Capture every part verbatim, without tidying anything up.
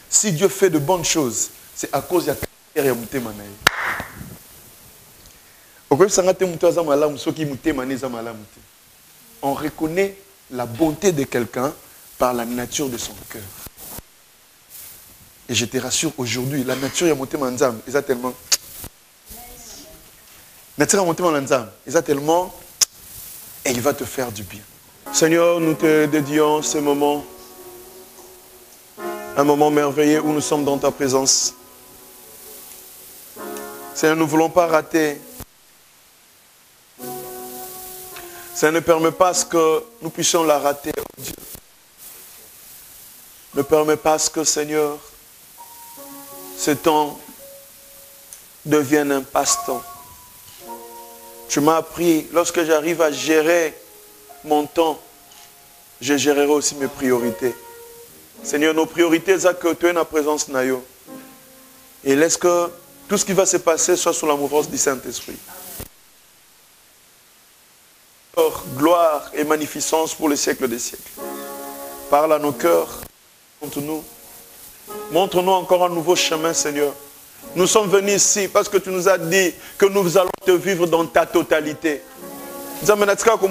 Si Dieu fait de bonnes choses, c'est à cause de la caractère de motema na ye. On reconnaît la bonté de quelqu'un par la nature de son cœur. Et je te rassure, aujourd'hui, la nature de motema nzam, ils a tellement... La nature de motema nzam, ils a tellement... Et il va te faire du bien. Seigneur, nous te dédions ce moment, un moment merveilleux où nous sommes dans ta présence. Seigneur, nous ne voulons pas rater. Ça ne permet pas ce que nous puissions la rater, oh Dieu. Ne permet pas ce que, Seigneur, ce temps devienne un passe-temps. Tu m'as appris, lorsque j'arrive à gérer mon temps, je gérerai aussi mes priorités. Seigneur, nos priorités, c'est que tu es en présence nayo. Et laisse que tout ce qui va se passer soit sous la mouvance du Saint-Esprit. Gloire et magnificence pour les siècles des siècles. Parle à nos cœurs, montre-nous. Montre-nous encore un nouveau chemin, Seigneur. Nous sommes venus ici parce que tu nous as dit que nous allons te vivre dans ta totalité. Je sais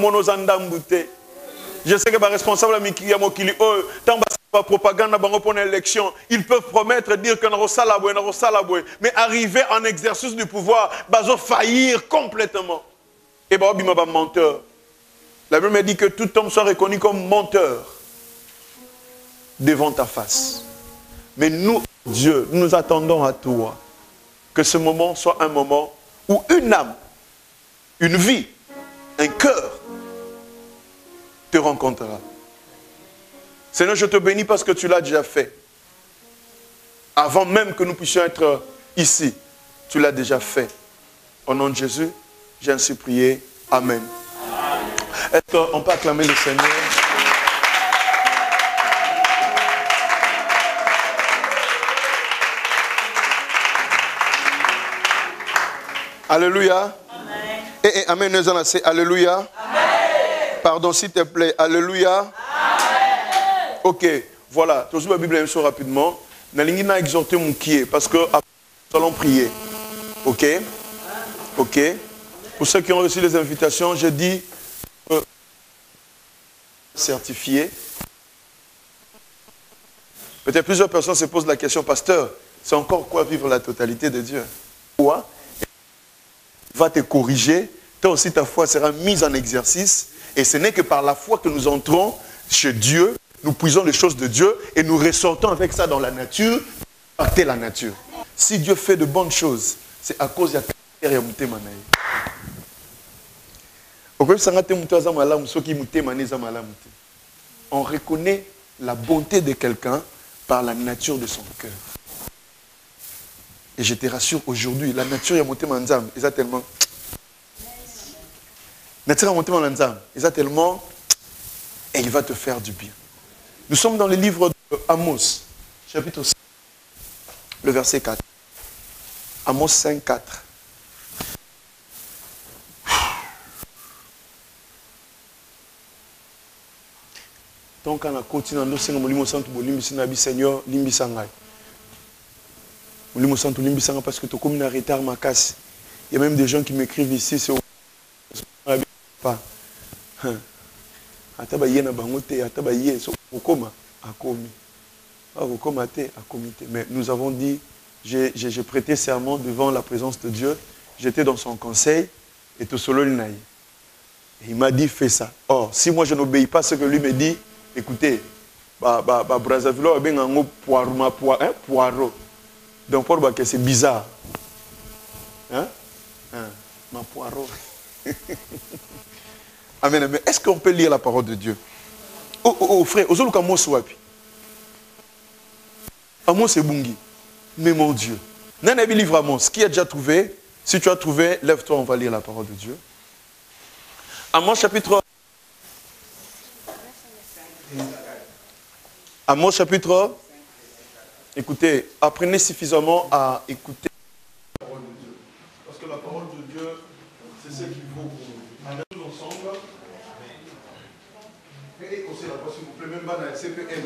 que les responsables de Mokili, tant que propagande pour l'élection, ils peuvent promettre, dire que nous allons mais arriver en exercice du pouvoir, ils vont faillir complètement. Et ils vont menteur. La Bible me dit que tout homme soit reconnu comme menteur devant ta face. Mais nous, Dieu, nous nous attendons à toi. Que ce moment soit un moment où une âme, une vie, un cœur te rencontrera. Seigneur, je te bénis parce que tu l'as déjà fait. Avant même que nous puissions être ici, tu l'as déjà fait. Au nom de Jésus, j'ai ainsi prié. Amen. Est-ce qu'on peut acclamer le Seigneur? Alléluia. Amen. Et, et Amen, nous allons dire Alléluia. Amen. Pardon, s'il te plaît. Alléluia. Amen. Ok, voilà. Toujours la Bible un peu rapidement. Nalingi na exhorté mon qui parce que nous allons prier. Ok. Ok. Pour ceux qui ont reçu les invitations, je dis euh, certifié. Peut-être plusieurs personnes se posent la question, pasteur, c'est encore quoi vivre la totalité de Dieu? Quoi? Va te corriger, toi aussi ta foi sera mise en exercice, et ce n'est que par la foi que nous entrons chez Dieu, nous puisons les choses de Dieu, et nous ressortons avec ça dans la nature, impacter la nature. Si Dieu fait de bonnes choses, c'est à cause de la caractère de motema na ye. On reconnaît la bonté de quelqu'un par la nature de son cœur. Et je te rassure, aujourd'hui, la nature de motema nzam, ils a tellement... La nature de motema nzam, ils a tellement... Et il va te faire du bien. Nous sommes dans le livre d'Amos, chapitre cinq, le verset quatre. Amos cinq, quatre. Donc, quand on continue, nous sommes Seigneur, limbisangai. Parce que tu as comme un retard, ma casse. Il y a même des gens qui m'écrivent ici, c'est pas. Mais nous avons dit, j'ai prêté serment devant la présence de Dieu, j'étais dans son conseil, et tout solo l'inaï. Il m'a dit, fais ça. Or, si moi je n'obéis pas à ce que lui me dit, écoutez, bah, bah, bah, Brazzaville, ben un poireau, ma poireau, poireau. Donc, pour que c'est bizarre. Hein? Hein? Ma poireau. Amen, amen. Est-ce qu'on peut lire la parole de Dieu? Oh, oh, oh, frère, aux autres, Amos Wapi. Amos et Bungi. Mais mon Dieu. Nanabi livre Amos. Qui a déjà trouvé? Si tu as trouvé, lève-toi, on va lire la parole de Dieu. Amos chapitre. Amos chapitre. Écoutez, apprenez suffisamment à écouter la parole de Dieu. Parce que la parole de Dieu, c'est ce qu'il faut pour nous. Amen. Ensemble. Et aussi la voix, s'il vous plaît, même dans la C P L.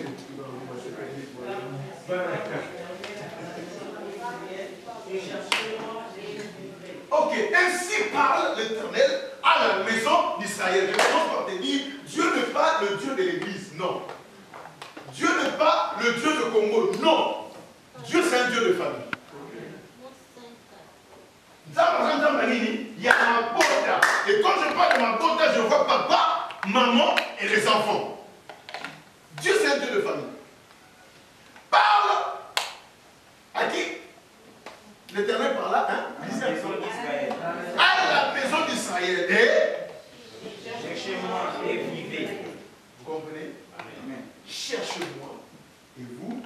Ok, ainsi parle l'Éternel à la maison d'Israël. Je commence par te dire, Dieu n'est pas le Dieu de l'Église, non. Dieu n'est pas le Dieu de Congo, non. Dieu c'est un Dieu de famille. Il y a ma bota. Et quand je parle de ma bota, je vois papa, maman et les enfants. Dieu c'est un Dieu de famille. Parle à qui? L'Éternel parla, hein? À la maison d'Israël. Et cherchez-moi et vivez. Vous comprenez? Cherchez-moi et vous.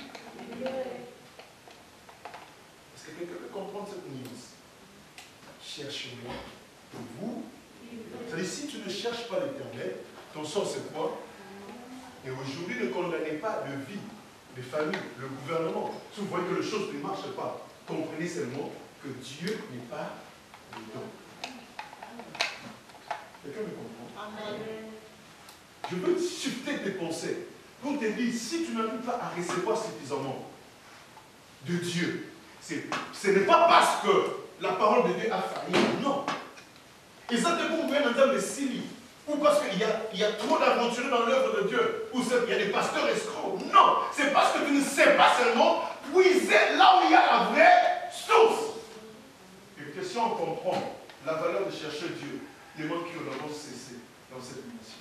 Est-ce que quelqu'un peut comprendre cette nuance? Cherchez-moi et vous. C'est-à-dire, si tu ne cherches pas l'Éternel, ton sort c'est quoi? Et aujourd'hui, ne condamnez pas de vie, les familles, le gouvernement. Si vous voyez que les choses ne marchent pas, comprenez seulement que Dieu n'est pas dedans. Quelqu'un me comprend? Amen. Je veux shifter tes pensées. Pour te dire, si tu n'arrives pas à recevoir suffisamment de Dieu, ce n'est pas parce que la parole de Dieu a failli, non. Et ça te prouve un terme de Syrie, ou parce qu'il y a, il y a trop d'aventuriers dans l'œuvre de Dieu, ou il y a des pasteurs escrocs. Non, c'est parce que tu ne sais pas seulement puiser là où il y a la vraie source. Et que si on comprend la valeur de chercher Dieu, les mots qui ont d'abord cessé dans cette mission.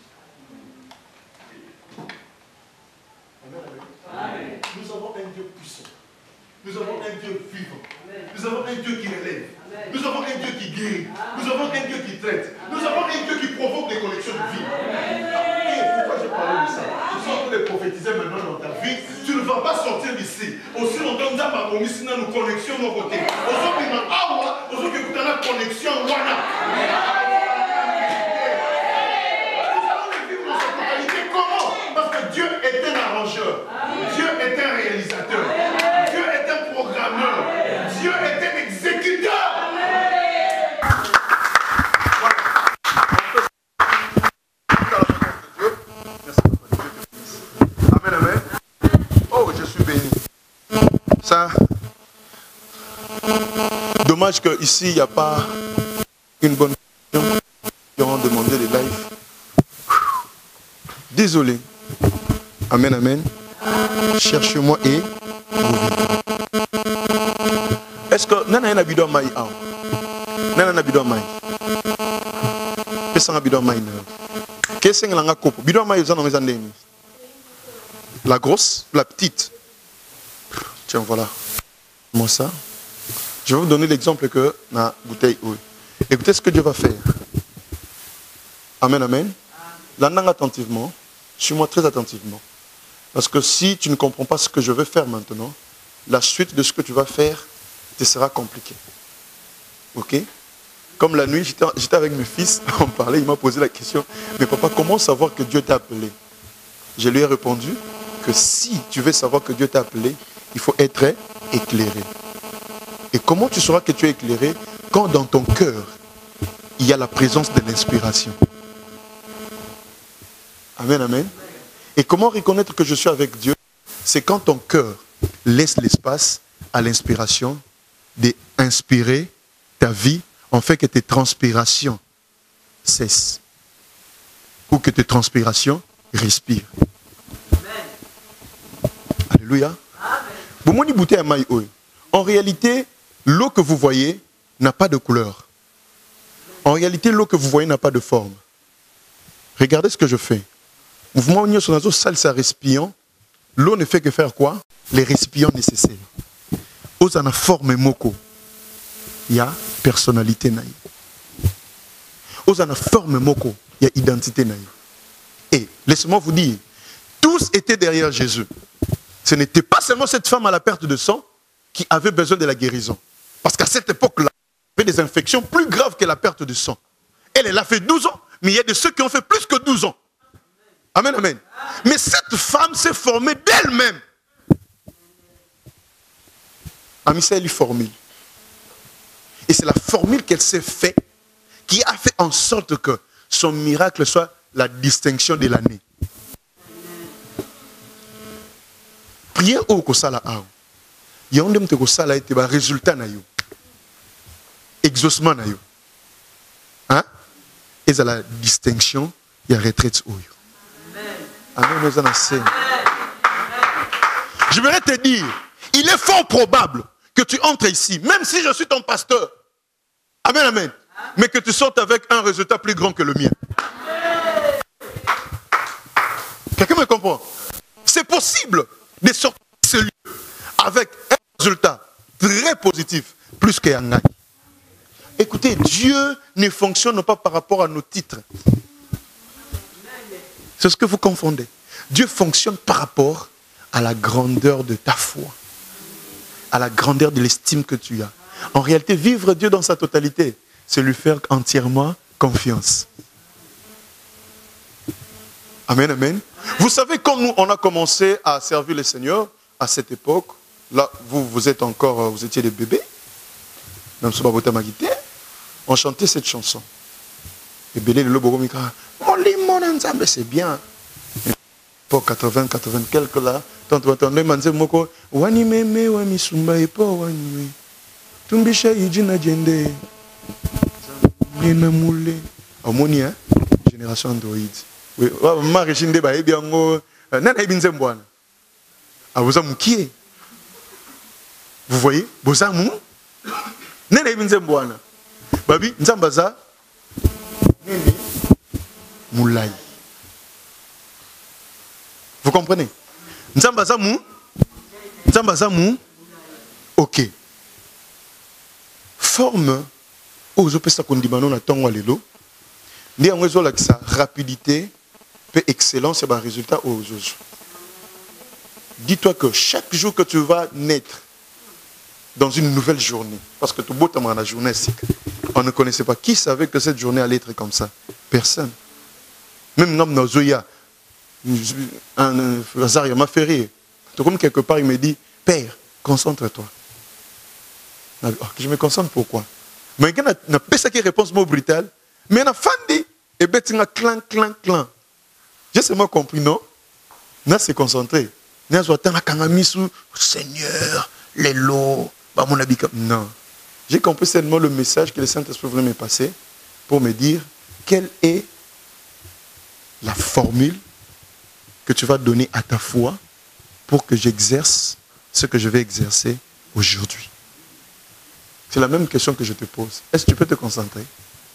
Amen, amen. Amen. Nous avons un Dieu puissant. Nous avons un Dieu vivant. Amen. Nous avons un Dieu qui relève. Amen. Nous avons un Dieu qui guérit. Amen. Nous avons un Dieu qui traite. Amen. Nous avons un Dieu qui provoque des connexions de vie. Et pourquoi je parle de ça? Je suis en train de prophétiser maintenant dans ta vie. Tu ne vas pas sortir d'ici. Aussi longtemps que tu as commis nos connexions de nos côtés. Aujourd'hui, nous avons une connexion. Parce que Dieu est un arrangeur. Dieu est un réalisateur. Dieu est un programmeur. Dieu est un exécuteur. Amen, amen. Oh, je suis béni. Ça, dommage qu'ici, il n'y a pas une bonne question. Ils ont demandé les lives. Désolé. Amen, amen. Cherchez-moi et vous vivez. Est-ce que Nana n'a bidon maï a? Nana n'a bidon maï. Qu'est-ce que bidon maï? Qu'est-ce que l'anga coupe? Bidon maï, vous en avez. La grosse, la petite. Tiens, voilà. Moi ça. Je vais vous donner l'exemple que ma bouteille. Oui. Écoutez ce que Dieu va faire. Amen, amen. L'endang attentivement. Suis-moi très attentivement. Parce que si tu ne comprends pas ce que je vais faire maintenant, la suite de ce que tu vas faire te sera compliquée. Ok? Comme la nuit, j'étais avec mes fils, on parlait, il m'a posé la question, mais papa, comment savoir que Dieu t'a appelé? Je lui ai répondu que si tu veux savoir que Dieu t'a appelé, il faut être éclairé. Et comment tu sauras que tu es éclairé? Quand dans ton cœur, il y a la présence de l'inspiration. Amen, amen. Et comment reconnaître que je suis avec Dieu? C'est quand ton cœur laisse l'espace à l'inspiration d'inspirer ta vie, en fait que tes transpirations cessent. Ou que tes transpirations respirent. Amen. Alléluia. Amen. En réalité, l'eau que vous voyez n'a pas de couleur. En réalité, l'eau que vous voyez n'a pas de forme. Regardez ce que je fais. Mouvement union sur nazo sale sa récipient. L'eau ne fait que faire quoi? Les récipients nécessaires. Aux en a forme moko. Il y a personnalité naïe. Aux en a forme moko. Il y a identité naïe. Et laissez-moi vous dire, tous étaient derrière Jésus. Ce n'était pas seulement cette femme à la perte de sang qui avait besoin de la guérison. Parce qu'à cette époque-là, il y avait des infections plus graves que la perte de sang. Elle, elle a fait douze ans, mais il y a de ceux qui ont fait plus que douze ans. Amen, amen. Mais cette femme s'est formée d'elle-même. Amissa, elle est formule. Et c'est la formule qu'elle s'est faite qui a fait en sorte que son miracle soit la distinction de l'année. prière au kosala a. Il y a un dem te kosala ete ba résultat na yo. Exaucement na yo. Hein? Et c'est la distinction, il y a retraite au yo. Amen. Nous en enseigne. Je voudrais te dire, il est fort probable que tu entres ici, même si je suis ton pasteur. Amen, amen. Mais que tu sortes avec un résultat plus grand que le mien. Quelqu'un me comprend? C'est possible de sortir de ce lieu avec un résultat très positif, plus qu'un gagne. Écoutez, Dieu ne fonctionne pas par rapport à nos titres. C'est ce que vous confondez. Dieu fonctionne par rapport à la grandeur de ta foi, à la grandeur de l'estime que tu as. En réalité, vivre Dieu dans sa totalité, c'est lui faire entièrement confiance. Amen, amen. Vous savez, quand nous, on a commencé à servir le Seigneur, à cette époque, là, vous, vous êtes encore, vous étiez des bébés, on chantait cette chanson. Et Belé, le lobo, c'est bien. Pour quatre-vingts, quatre-vingts quelques là, tant que tu as moko, wani meme wami sumba et pas wani. Tumbisha yijina jende. Nena moule. Amoni hein, génération Android. Oui, ma régine de ba bien ngo, nana ibinze mbwana. Abuza mukie. Vous voyez, boza mu. Nana ibinze mbwana. Babi nzambaza nini moulai. Vous comprenez? Nzambaza mu, Nzambaza mu, ok. Forme, aux opérations qu'on dit maintenant, on attend lelo. Ni en raison de sa rapidité, peu excellence et un résultat aux autres. Dis-toi que chaque jour que tu vas naître dans une nouvelle journée, parce que tout beau temps dans la journée, on ne connaissait pas. Qui savait que cette journée allait être comme ça? Personne. Même dans nos Zoya. Un hasard, il m'a fait rire. Tout comme quelque part, il me dit, Père, concentre-toi. Je me concentre pourquoi? Mais il y a pas ça qui réponse mot brutal. Mais il y a fandi et ben tu as clan clan clan. J'ai seulement compris non? N'a se concentré. N'a soit tant kangamisu Seigneur, les lots, bah mon habit non. J'ai compris seulement le message que le Saint-Esprit voulait me passer pour me dire quelle est la formule que tu vas donner à ta foi pour que j'exerce ce que je vais exercer aujourd'hui. C'est la même question que je te pose. Est-ce que tu peux te concentrer?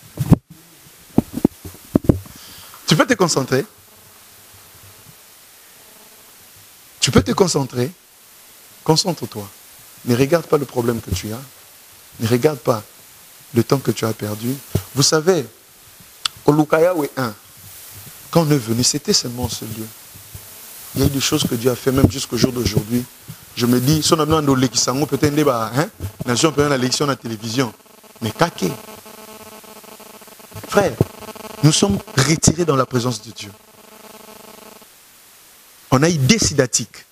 Tu peux te concentrer? Tu peux te concentrer? Concentre-toi. Ne regarde pas le problème que tu as. Ne regarde pas le temps que tu as perdu. Vous savez, au Lukayawe un, quand on est venu, c'était seulement ce lieu. Il y a eu des choses que Dieu a fait même jusqu'au jour d'aujourd'hui. Je me dis, si on a besoin de l'élection, peut-être un débat, hein? Nation peut l'élection à la télévision. Mais caqué. Frère, nous sommes retirés dans la présence de Dieu. On a eu des sidatiques.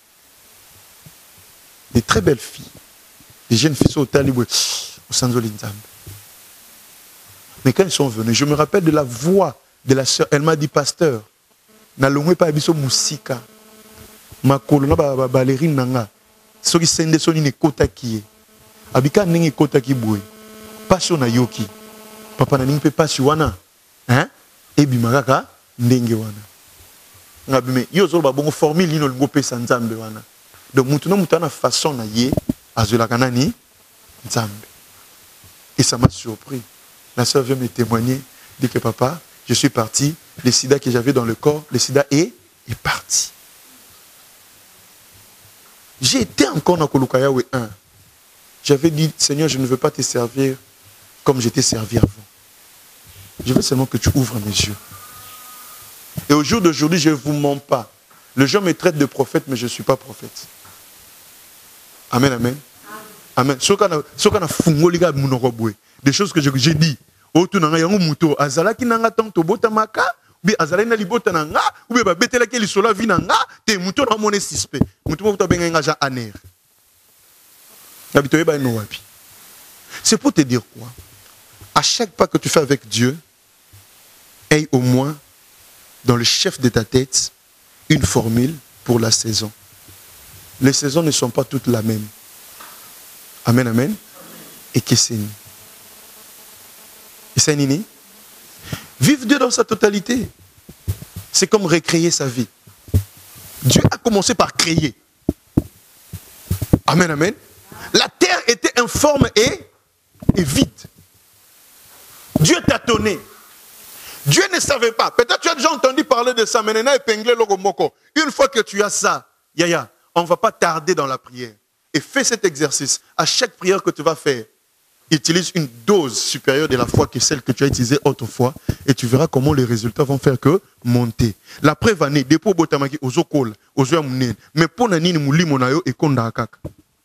Des très belles filles. Des jeunes filles au Talibou, au Sanzolinzam. Mais quand ils sont venus, je me rappelle de la voix de la sœur. Elle m'a dit, pasteur, n'allons pas abisso musika. Ma colonna ba ballerine nanga. Soki sende soni ne kota kiye. Abika nenge kota ki boy. Passion na yoki. Papa na ningi pe passion wana. Hein? Ebi magaka ndenge wana. Ngabime yo zo ba bongo formule lino lingo pe sanzambe wana. Donc mutu na mutu na façon na ye azola kanani nzambe. Et ça m'a surpris. La sœur vient me témoigner, dit que papa, je suis parti, le sida que j'avais dans le corps, le sida est, est parti. J'ai été encore dans Kolukayawe un. J'avais dit, Seigneur, je ne veux pas te servir comme j'étais servi avant. Je veux seulement que tu ouvres mes yeux. Et au jour d'aujourd'hui, je ne vous mens pas. Les gens me traitent de prophète, mais je ne suis pas prophète. Amen, amen. Amen. Des choses que j'ai dit. Autour d'un yango muto, azalaki nanga tanto bota maka, bi azalaki na libota nanga, ou bi ba betela ke lisola vi nanga, te muto na mone suspect. Muto mo benga nga ja aner. Habitoye ba no wapi. C'est pour te dire quoi? À chaque pas que tu fais avec Dieu, aie au moins dans le chef de ta tête une formule pour la saison. les saisons ne sont pas toutes la même. Amen, amen. Et que c'est ni. Et c'est ni. Vivre Dieu dans sa totalité, c'est comme recréer sa vie. Dieu a commencé par créer. Amen, amen. La terre était informe et, et vide. Dieu tâtonnait. Dieu ne savait pas. Peut-être tu as déjà entendu parler de ça, mais épinglé logo moko. Une fois que tu as ça, Yaya, on ne va pas tarder dans la prière. Et fais cet exercice. À chaque prière que tu vas faire, utilise une dose supérieure de la foi que celle que tu as utilisée autrefois et tu verras comment les résultats vont faire que monter. La preuve année, dépôt botamaki ozo kola, ozo ya munene. Mais pour nani ni muli monayo et konda akaka.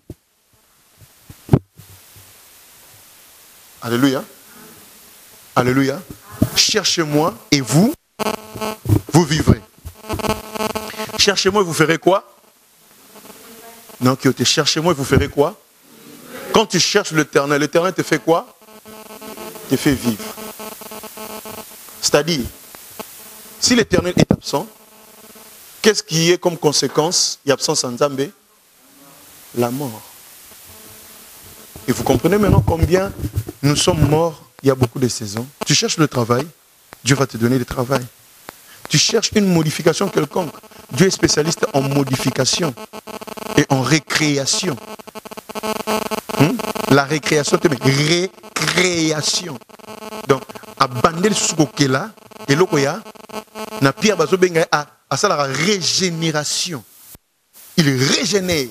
Alléluia. Alléluia. Cherchez-moi et vous, vous vivrez. Cherchez-moi et vous ferez quoi? Non, Kyoté, cherchez-moi et vous ferez quoi? Quand tu cherches l'Éternel, l'Éternel te fait quoi? Te fait vivre. C'est-à-dire, si l'Éternel est absent, qu'est-ce qui est comme conséquence? Il y a absence en Nzambé? La mort. Et vous comprenez maintenant combien nous sommes morts il y a beaucoup de saisons. Tu cherches le travail, Dieu va te donner le travail. Tu cherches une modification quelconque, Dieu est spécialiste en modification et en récréation. Hmm? La récréation, récréation. Donc, à bandel soukokela, et lokoya, na pierre bazo benga a à ça la régénération. Il régénère.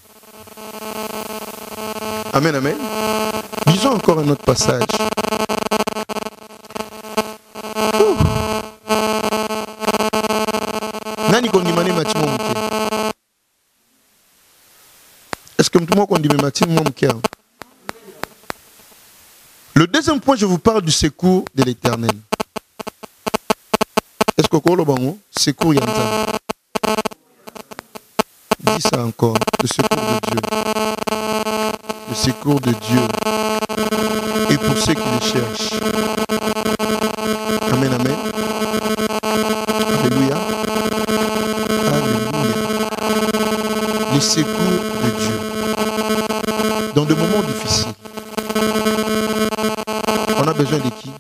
Amen, amen. Disons encore un autre passage. Ouh. Nani kondimane matimo mke? Est-ce que tout le monde kondimane matimo mke? Le deuxième point, je vous parle du secours de l'Éternel. Est-ce que vous avez secours Yanzan? Dis ça encore. Le secours de Dieu. Le secours de Dieu. Et pour ceux qui le cherchent. Amen, amen. Alléluia. Alléluia. Le secours de Dieu. Dans des moments difficiles. On a besoin de qui?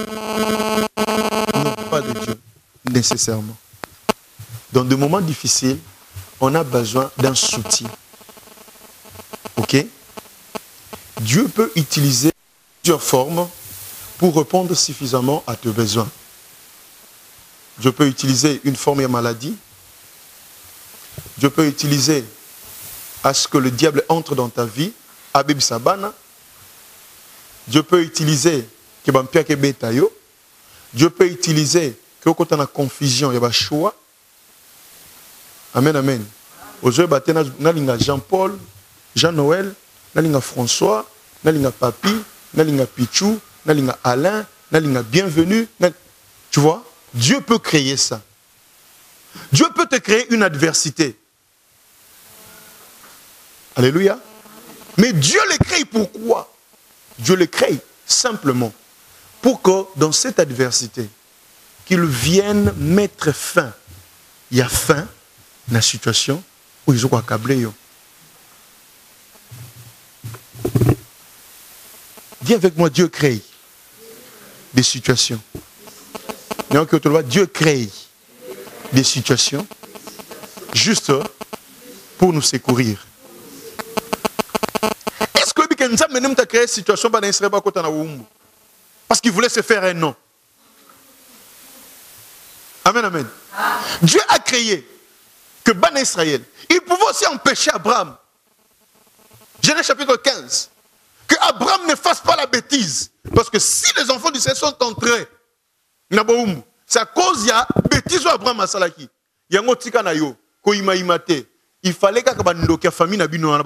Non, pas de Dieu, nécessairement. Dans des moments difficiles, on a besoin d'un soutien. Ok? Dieu peut utiliser plusieurs formes pour répondre suffisamment à tes besoins. Dieu peut utiliser une forme de maladie. Dieu peut utiliser à ce que le diable entre dans ta vie. Abib Sabana. Dieu peut utiliser que bampia ke betayo. Dieu peut utiliser que quand on a confusion, il y a choix. Amen, amen. Aujourd'hui, nalinga Jean-Paul, Jean-Noël, nalinga François, nalinga Papi, nalinga Pichou, nalinga Alain, nalinga Bienvenu. Tu vois, Dieu peut créer ça. Dieu peut te créer une adversité. Alléluia. Mais Dieu le crée pourquoi? Dieu le crée simplement pour que dans cette adversité, qu'il vienne mettre fin. Il y a fin dans la situation où ils ont accablé. Dis avec moi, Dieu crée des situations. Dieu crée des situations juste pour nous secourir. Parce qu'il voulait se faire un nom. Amen, amen. Dieu a créé que Ban Israël, il pouvait aussi empêcher Abraham. Genèse chapitre quinze. Que Abraham ne fasse pas la bêtise. Parce que si les enfants d'Israël sont entrés, c'est à cause de la bêtise d'Abraham à Salaki. Il y a un petit canaillot, il fallait que la famille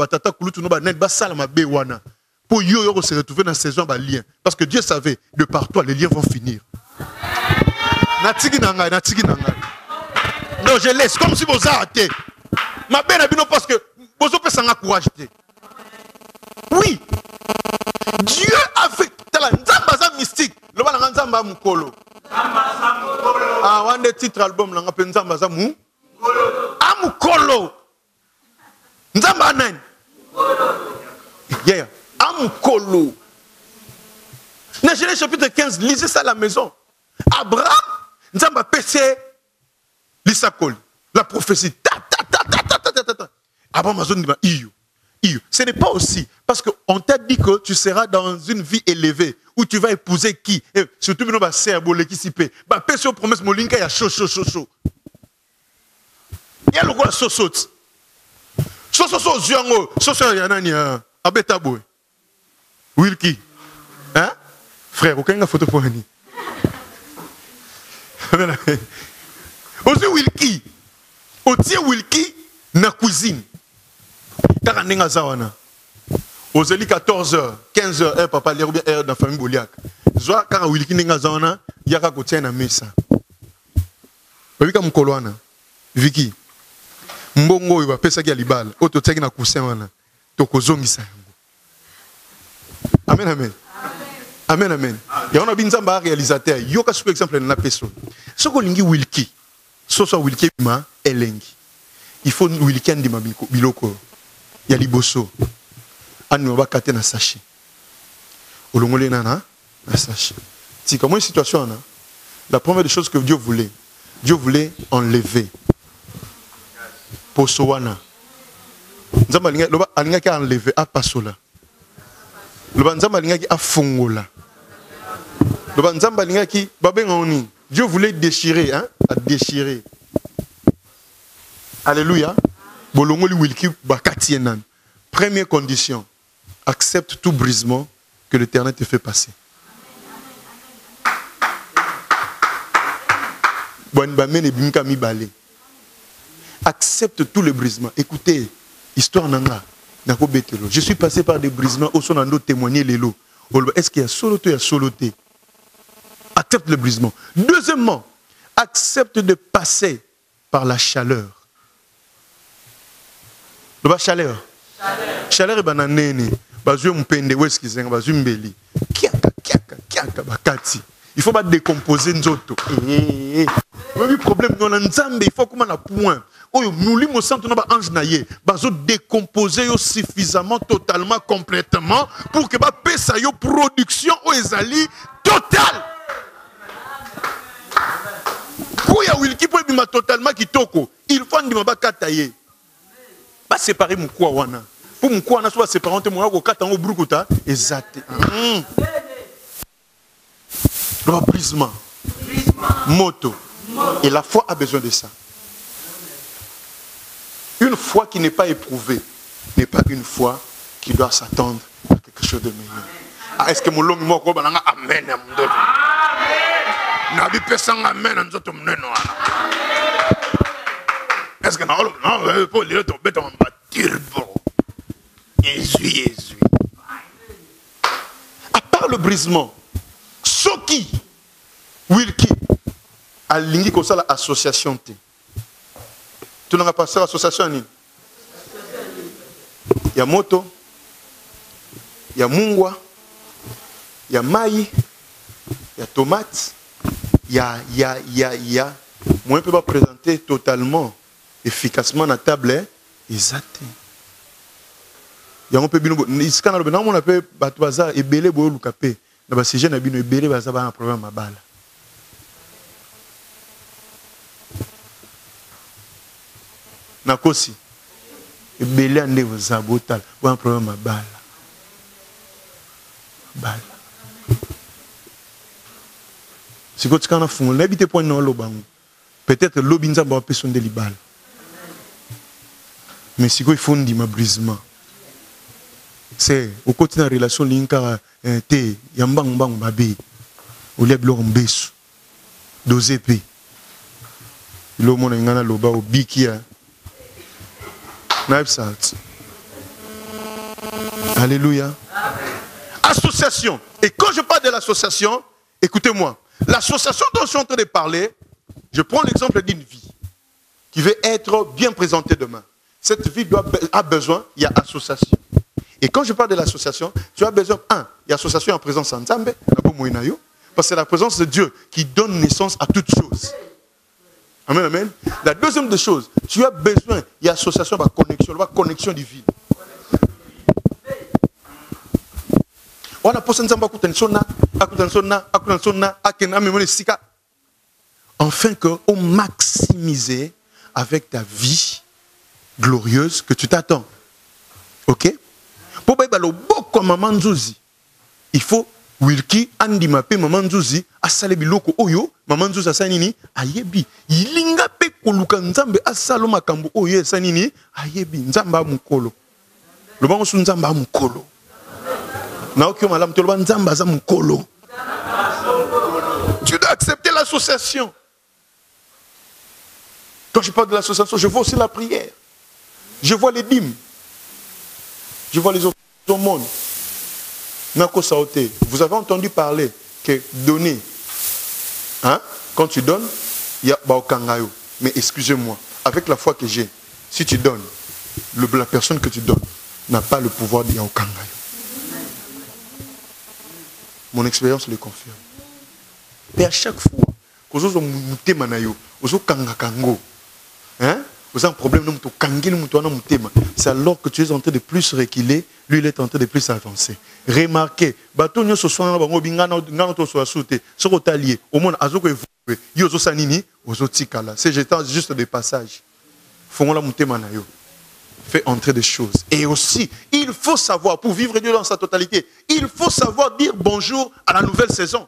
pour yo se retrouver dans la saison de lien. Parce que Dieu savait, de partout, les liens vont finir. Non, je laisse, comme si vous arrêtez. Ma belle abino parce que vous avez un courage. Oui. Dieu a fait. Nzamba mystique. Le bana nzamba mukolo. Ah, un des titres album là, on appelle nzamba mukolo. Ah mukolo. Nzamba nani? Yeah. Amkolo. Dans Genèse chapitre quinze, lisez ça à la maison. Abraham, Nzamba pèse l'Issakol. La prophétie. Ta, ta, ta, ta, ta, ta, ta, ta. Abraham a dit, iyo. Iyo. Ce n'est pas aussi. Parce qu'on t'a dit que tu seras dans une vie élevée. Où tu vas épouser qui? Et surtout, nous, c'est un bolé qui s'y paie. Bah, pèse aux promesses, molinka, il y a chaud, chaud, chaud, chaud. Il y a le quoi, chaud, chaud. Chaud, chaud, chaud, ziango. Chaud, chaud, il y en a, il y a. Abetaboué. Wilkie. Hein? Frère, aucun n'a photo pour Annie. Aussi Wilkie. Aussi Wilkie na cuisine. Car on est à Zawana. Oseli quatorze heures, quinze heures, eh, papa, l'air ou bien air dans la famille Boliak. Zoa, car Wilkie n'est pas Zawana, il y a qu'à côté na mesa. Vous voyez comme Vicky. Mbongo, il va faire ça qui a libal. Auto tegi na coussin wana. Toko zongi sa. Amen, amen. Amen, amen. Il y a un binzamba réalisateur. Il y a un exemple dans la personne. Ce qu'on dit Wilkie, ce soit Wilkie ma elengi. Il faut Wilkie andi ma biloko. Il y a liboso. Anu va kater na sachet. Olongole nana na sachet. Si comme une situation là, la première des choses que Dieu voulait, Dieu voulait enlever. Pour sowana. Nzamba linga loba alinga ki enlever a pasola. Loba nzamba linga ki a fongola. Loba nzamba linga ki babenga oni. Dieu voulait déchirer, hein, à déchirer. Alléluia. Bolongoli wilki bakati enan. Première condition, accepte tout brisement que l'Éternel te fait passer. Bonne bamene bimka mi balé. Accepte tout le brisement. Écoutez, histoire nanga, nako betelo. Je suis passé par des brisements au son ando témoigner les lots. Est-ce qu'il y a soloté, il y a soloté. Accepte le brisement. Deuxièmement, accepte de passer par la chaleur. La chaleur. Chaleur. Chaleur est bananene. Bazou mpende weski zenga bazou mbeli. Kiaka kiaka kiaka bakati. Il faut pas décomposer nzoto. Eh eh. Le problème non nzambe, il faut comment la point. Oyo mouli mo santo na ba ange na ye. Bazou décomposer yo suffisamment totalement complètement pour que ba pesa yo production o ezali totale. Pour ya wilki po bima totalement kitoko, il faut ndima ba kataye. Ba séparer mon quoi wana. Pour mon quoi na soit séparer te mo ko katango brukuta exact. Le brisement. Moto. Et la foi a besoin de ça. Une foi qui n'est pas éprouvée n'est pas une foi qui doit s'attendre à quelque chose de meilleur. Ah, est-ce que mon long mot ko bananga amen ya mdoto. Nabi pesanga amen na nzoto mneno wana. Est-ce que non non faut lire ton béton turbo. Jésus Jésus. À part le brisement, Soki Wilkie a lingi comme ça l'association T. Tu n'as pas passé l'association ni? Il y a moto, il y a mungwa, il y a maï, il y a tomate, il y a, il y a, il y a, il y a. Moi, je ne peux pas présenter totalement, efficacement la table. Exact. Il y a un peu de temps. Il y a un peu de temps. Il y a un peu de temps. Na ba sujet na bino ebele baza ba na problème mabala. Na kosi ebele ande za botal ba na problème mabala. Bala. Si ko tsana fungo na bité point na lobango. Peut-être lobi nzamba ba personne de libal. Mais si ko il faut ndima brisement. C'est au côté de la relation linka te yambang bang babi ou les blocs mbesu dosé p lo mona ngana loba o bikia knife salt. Alléluia. Association. Et quand je parle de l'association, écoutez-moi, l'association dont je suis en train de parler, je prends l'exemple d'une vie qui veut être bien présentée demain. Cette vie doit, a besoin, il y a association. Et quand je parle de l'association, tu as besoin, un, il y a association en présence en Nzambe, parce que c'est la présence de Dieu qui donne naissance à toutes choses. Amen, amen. La deuxième des choses, tu as besoin, il y a association, il y a connexion, il y a connexion divine. On a posé ensemble afin que on maximiser avec ta vie glorieuse que tu t'attends. Ok? Pour que le beaucoup maman Nzouzi, il faut Wilki andi mape maman Nzouzi asale biloko oyo maman Nzouzi asanini ayebi ilinga pe koluka nzambe asalo makambo oyo asanini ayebi nzamba mukolo. Le bango su nzamba mukolo. Na okyo malam to lo nzamba za mukolo. Tu dois accepter l'association. Quand je parle de l'association, je vois aussi la prière. Je vois les dîmes. Je vois les autres monde. Vous avez entendu parler que donner, hein, quand tu donnes, il y a Baokangayo. Mais excusez-moi, avec la foi que j'ai, si tu donnes, le, la personne que tu donnes n'a pas le pouvoir d'y Yaokangayo. Mon expérience le confirme. Et à chaque fois, vous avez un kango, hein? Vous avez un problème, c'est alors que tu es en train de plus reculer, lui il est en train de plus avancer. Remarquez, c'est juste des passages. Fait entrer des choses. Et aussi, il faut savoir, pour vivre Dieu dans sa totalité, il faut savoir dire bonjour à la nouvelle saison.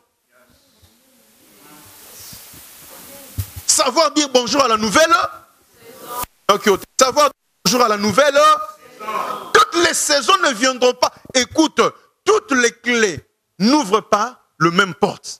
Savoir dire bonjour à la nouvelle okay, savoir dire bonjour à la nouvelle toutes les saisons ne viendront pas. Écoute, toutes les clés n'ouvrent pas le même porte.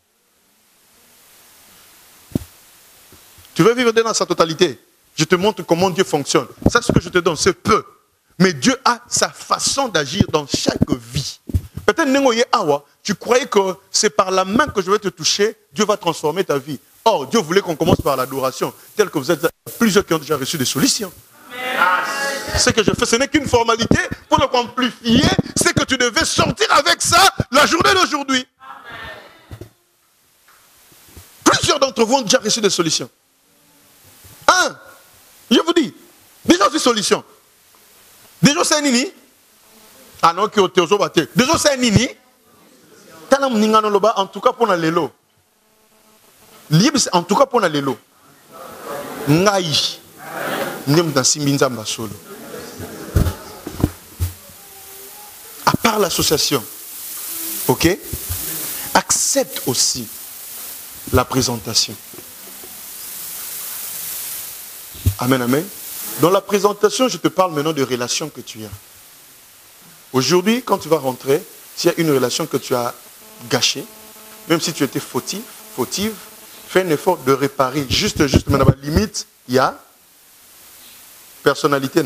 Tu veux vivre dans sa totalité? Je te montre comment Dieu fonctionne. Ça, ce que je te donne, c'est peu. Mais Dieu a sa façon d'agir dans chaque vie. Peut-être, tu croyais que c'est par la main que je vais te toucher, Dieu va transformer ta vie. Or, Dieu voulait qu'on commence par l'adoration, tel que vous êtes plusieurs qui ont déjà reçu des solutions. Ce que je fais, ce n'est qu'une formalité pour le amplifier. C'est que tu devais sortir avec ça la journée d'aujourd'hui. Plusieurs d'entre vous ont déjà reçu des solutions. Un, je vous dis, déjà c'est solution. Déjà c'est nini. Ah non, qui est au théoso bâté. Déjà c'est nini. En tout cas pour la lélo. En tout cas pour la lélo. Ngai. Nem dans Simbinza Mbasolo. À part l'association, ok, accepte aussi la présentation. Amen, amen. Dans la présentation, je te parle maintenant de relations que tu as. Aujourd'hui, quand tu vas rentrer, s'il y a une relation que tu as gâchée, même si tu étais fautif, fautive, fais un effort de réparer. Juste, juste, mais à la limite, il y a personnalité.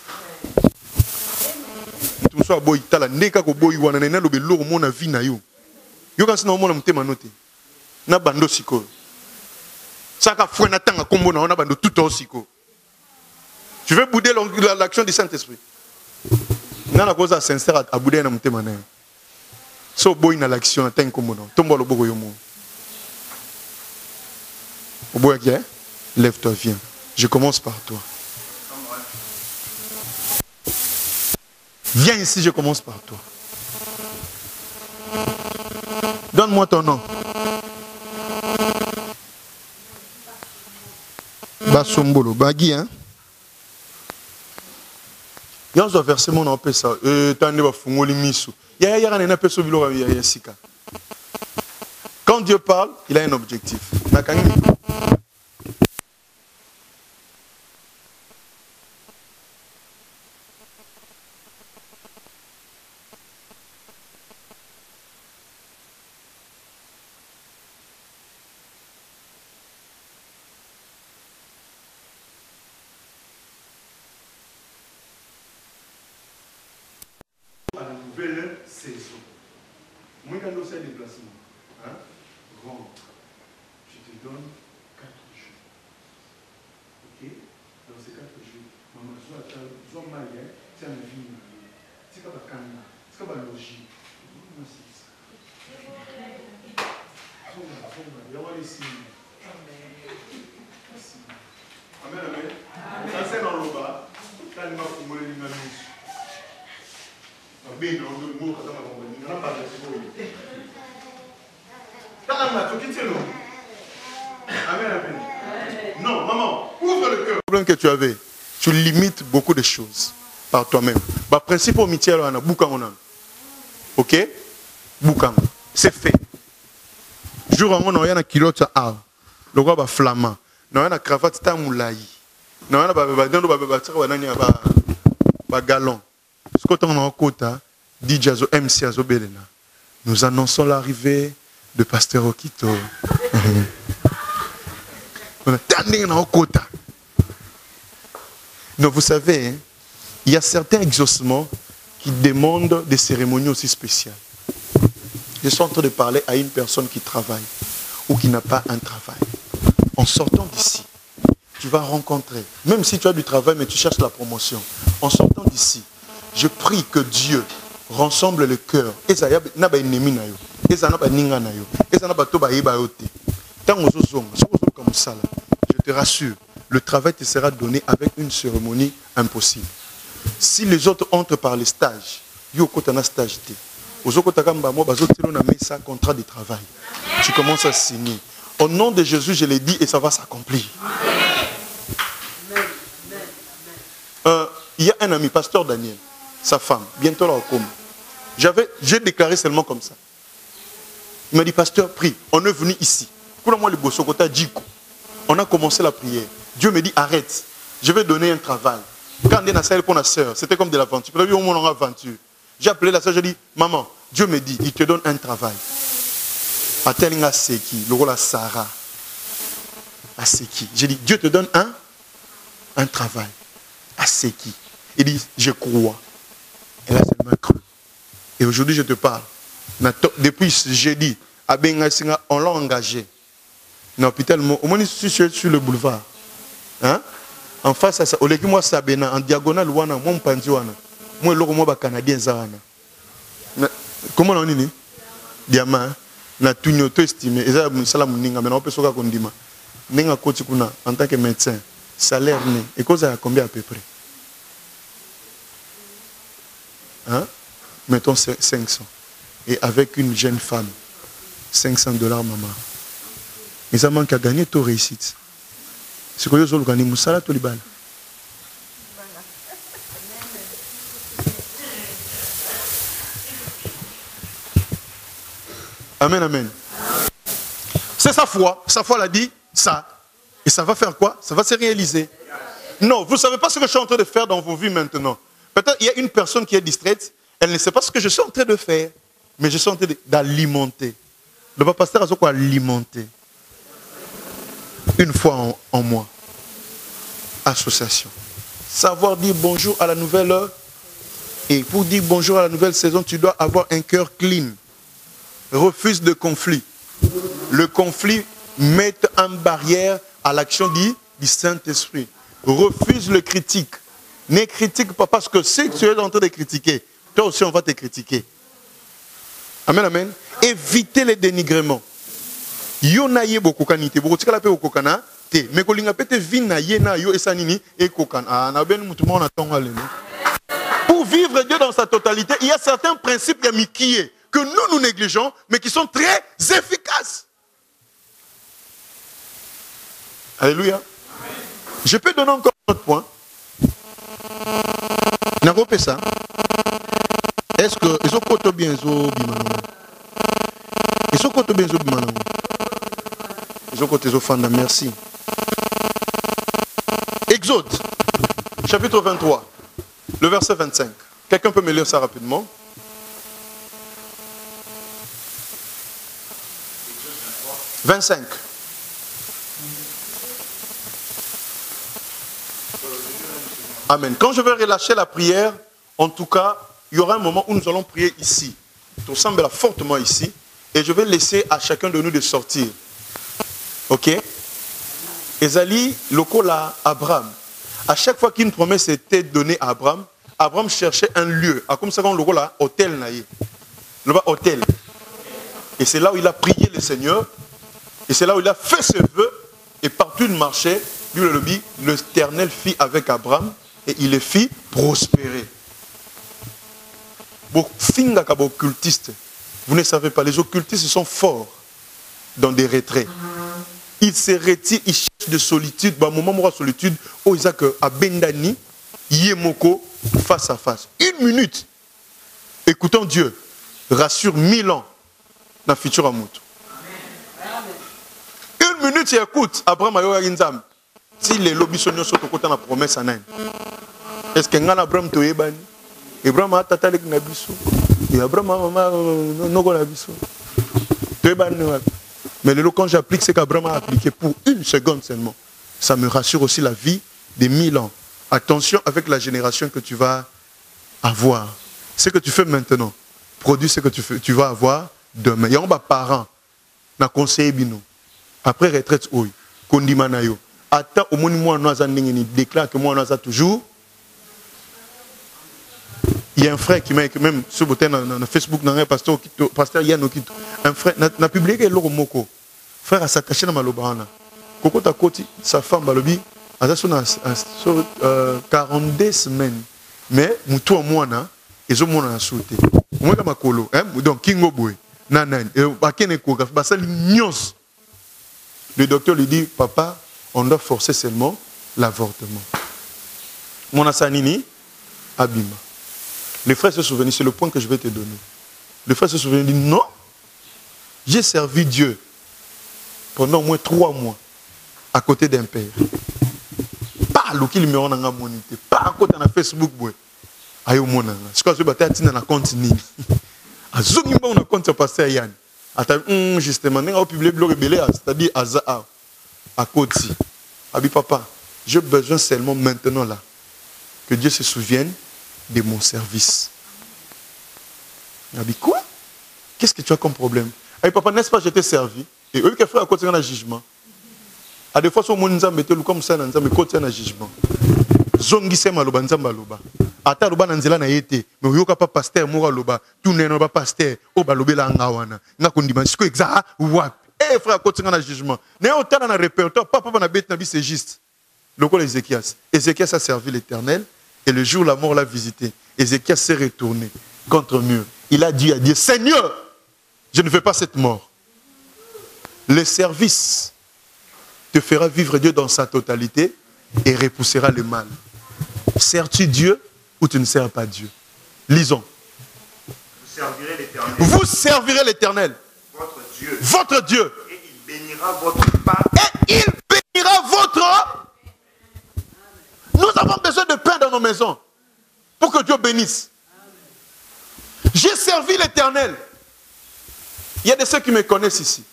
Tu sois boy, tu as la neka ko boy wana na lobe lo mo na vie na yo. Yo kan sina mo na mutema note. Na bando siko. Saka fouena tanga kombo na ona bando tout siko. Tu veux bouder l'action du Saint-Esprit. Na la cause sincère à bouder na mutema na. So boy na l'action na tanga kombo na. Tombo lo boko yo mo. Boy qui est? Lève-toi, viens. Je commence par toi. Viens ici, je commence par toi. Donne-moi ton nom. Basombolo, Bagui, hein? Il y a un verset, mon appelle ça. Quand Dieu parle, il a un objectif. À la nouvelle saison. Moi, quand on fait des déplacements, hein, rentre. Je te donne quatre jours. Ok? Dans ces quatre jours, maman, je suis malien, c'est un vie. C'est comme un canard, c'est comme un logis. Comment c'est ça? Il y a les signes. Amen, amen. Ça c'est dans le bas. Quand il m'a fumé les mains. Bien, non, nous nous quand on va pas de quand on a tout quitté nous. Amen, amen. Non, maman, ouvre le cœur. Le problème que tu avais, tu limites beaucoup de choses par toi-même. Le principe au métier, on a boucan. Ok? Boucan. C'est fait. Jour en on a un kilo de ar. Le roi va flamand. On a une cravate ta moulaï. On a un galon. Ce que on a en côte, D J Azo, M C Azo Belena. Nous annonçons l'arrivée de Pasteur Okito. On a tanné en côte. Donc vous savez, hein, il y a certains exaucements qui demandent des cérémonies aussi spéciales. Je suis en train de parler à une personne qui travaille ou qui n'a pas un travail. En sortant d'ici, tu vas rencontrer, même si tu as du travail mais tu cherches la promotion, en sortant d'ici, je prie que Dieu rassemble le cœur. Je te rassure, le travail te sera donné avec une cérémonie impossible. Si les autres entrent par les stages, il y a un stage. Contrat de travail. Tu commences à signer. Au nom de Jésus, je l'ai dit et ça va s'accomplir. Euh, il y a un ami, pasteur Daniel, sa femme, bientôt là au coma. J'avais, j'ai déclaré seulement comme ça. Il m'a dit, pasteur, prie. On est venu ici. On a commencé la prière. Dieu me dit, arrête. Je vais donner un travail. Quand on est dans la pour la sœur, c'était comme de l'aventure. Puis là, on a aventure. J'ai appelé la sœur, j'ai dit, maman, Dieu me dit, il te donne un travail. Atelinga Seki, le rôle à Sarah. À Seki. J'ai dit, Dieu te donne un, un travail. À Seki. Il dit, je crois. Et là, c'est le cru. Et aujourd'hui, je te parle. Depuis jeudi, on l'a engagé. Dans l'hôpital, au moins, je suis sur le boulevard. Hein? En face à ça, au lieu que moi, Sabena, en diagonale, wana, moi, je wana. Moi, je suis canadien. Comment on dit? Diamant, na tunyo to estimé. Et ça, c'est la moninga. Maintenant, on peut se faire comme dima. Nenga koti kuna, en tant que médecin, salaire né. Et cause à combien à peu près? Hein? Mettons cinq cents. Et avec une jeune femme, cinq cents dollars, maman. Et ça manque à gagner, tu réussite. C'est quoi vous avez Moussala Toliban? Amen, amen. C'est sa foi. Sa foi l'a dit, ça. Et ça va faire quoi? Ça va se réaliser. Non, vous ne savez pas ce que je suis en train de faire dans vos vies maintenant. Peut-être qu'il y a une personne qui est distraite, elle ne sait pas ce que je suis en train de faire. Mais je suis en train d'alimenter. Le pasteur a dit quoi? Alimenter. Une fois en, en mois. Association. Savoir dire bonjour à la nouvelle heure. Et pour dire bonjour à la nouvelle saison, tu dois avoir un cœur clean. Refuse de conflit. Le conflit met en barrière à l'action du, du Saint-Esprit. Refuse le critique. Ne critique pas parce que si tu es en train de critiquer, toi aussi on va te critiquer. Amen, amen. Évitez les dénigrements. Yo na ye bokokanité, bokotika la pe bokokana te. Mais kolinga pete vina ye na yo esanini e kokana. Ah na ben mutu mona tonga lelo. Pour vivre Dieu dans sa totalité, il y a certains principes yamikiye que nous nous négligeons, mais qui sont très efficaces. Alléluia. Amen. Je peux donner encore un autre point. N'a pas ça. Est-ce que ils ont coté bien zo bimanango? Ils ont coté bien zo bimanango. Ils ont coté zo fanda, merci. Exode, chapitre vingt-trois, le verset vingt-cinq. Quelqu'un peut me lire ça rapidement? vingt-cinq. Amen. Quand je vais relâcher la prière, en tout cas, il y aura un moment où nous allons prier ici. Tout semble fortement ici. Et je vais laisser à chacun de nous de sortir. Ok? Ezali, lokola Abraham. À chaque fois qu'une promesse était donnée à Abraham, Abraham cherchait un lieu. À comme ça, on lokola hôtel naïe. Le bas hôtel. Et c'est là où il a prié le Seigneur. Et c'est là où il a fait ses vœux. Et partout il marchait, l'Éternel fit avec Abraham et il le fit prospérer. Vous ne savez pas, les occultistes sont forts dans des retraits. Ils se retirent, ils cherchent de solitude. Bah, moment où solitude, où ils ont que à Bendani, Yemoko, face à face. Une minute. Écoutons Dieu. Rassure mille ans dans le futur amour. Une minute, il écoute Abraham Ayo Ginzam. Si les lobbies sont sur le côté de la promesse, est-ce que Abraham te yebani? Abraham a tata avec Nabiso. Et Abraham a maman non Nabiso. Mais le quand j'applique ce qu'Abraham a appliqué pour une seconde seulement, ça me rassure aussi la vie des mille ans. Attention avec la génération que tu vas avoir. Ce que tu fais maintenant produit ce que tu, fais, tu vas avoir demain. Il y a un parent, na conseiller bino. Après retraite, oui, kondimanayo. Attends au moins moi nous avons déclare que moi nous avons toujours. Il y a un frère qui m'a même sur le Facebook, dans un pasteur, pasteur Yann Okito, un frère n'a publié que l'eau moko. Frère a s'attaché dans malobana. Koko ta koti sa femme balobi a sur quarante-deux semaines. Mais mutu au moins ils ont moins sauté. Moi comme kolo, hein donc kingo boy. Nanan et bakene ko ba sali nyos. Le docteur lui dit papa, on doit forcer seulement l'avortement. Mon asanini abima. Les frères se souviennent, c'est le point que je vais te donner. Le frère se souvient, dit non, j'ai servi Dieu pendant au moins trois mois à côté d'un père. Pas le qu'il me rend en monité, pas à côté de Facebook. Aïe, mon anga. Ce que je vais te dire, c'est compte nini. À Zoom, on a compte pasteur Yann. Justement, on a publié le blog rebelle, c'est-à-dire à à côté. Abi papa, j'ai besoin seulement maintenant là que Dieu se souvienne de mon service. Il a dit quoi? Qu'est-ce que tu as comme problème? Et papa, n'est-ce pas, je t'ai servi? Et eux qui font à côté d'un jugement. À des fois, si on a mis comme ça, on a mis côté d'un jugement. Zongi se maloba, nzamba loba. Ata loba nanzela na yete, mais yoka pas pasteur, mora loba, tout n'est pas pasteur, o ba lobe la ngawana. Nga kondima, c'est quoi exact? Wap. Eh frère, à côté d'un jugement. N'est autant dans le répertoire, papa na bête na bi c'est juste. Le quoi Ézéchias? Ézéchias a servi l'Éternel. Et le jour où la mort l'a visité, Ézéchias s'est retourné contre mur. Il a dit à Dieu, Seigneur, je ne veux pas cette mort. Le service te fera vivre Dieu dans sa totalité et repoussera le mal. Sers-tu Dieu ou tu ne sers pas Dieu? Lisons. Vous servirez l'Éternel. Vous servirez l'Éternel. Votre Dieu. Votre Dieu. Et il bénira votre pain. Et il bénira votre... Nous avons besoin de pain dans nos maisons pour que Dieu bénisse. J'ai servi l'Éternel. Il y a de ceux qui me connaissent ici.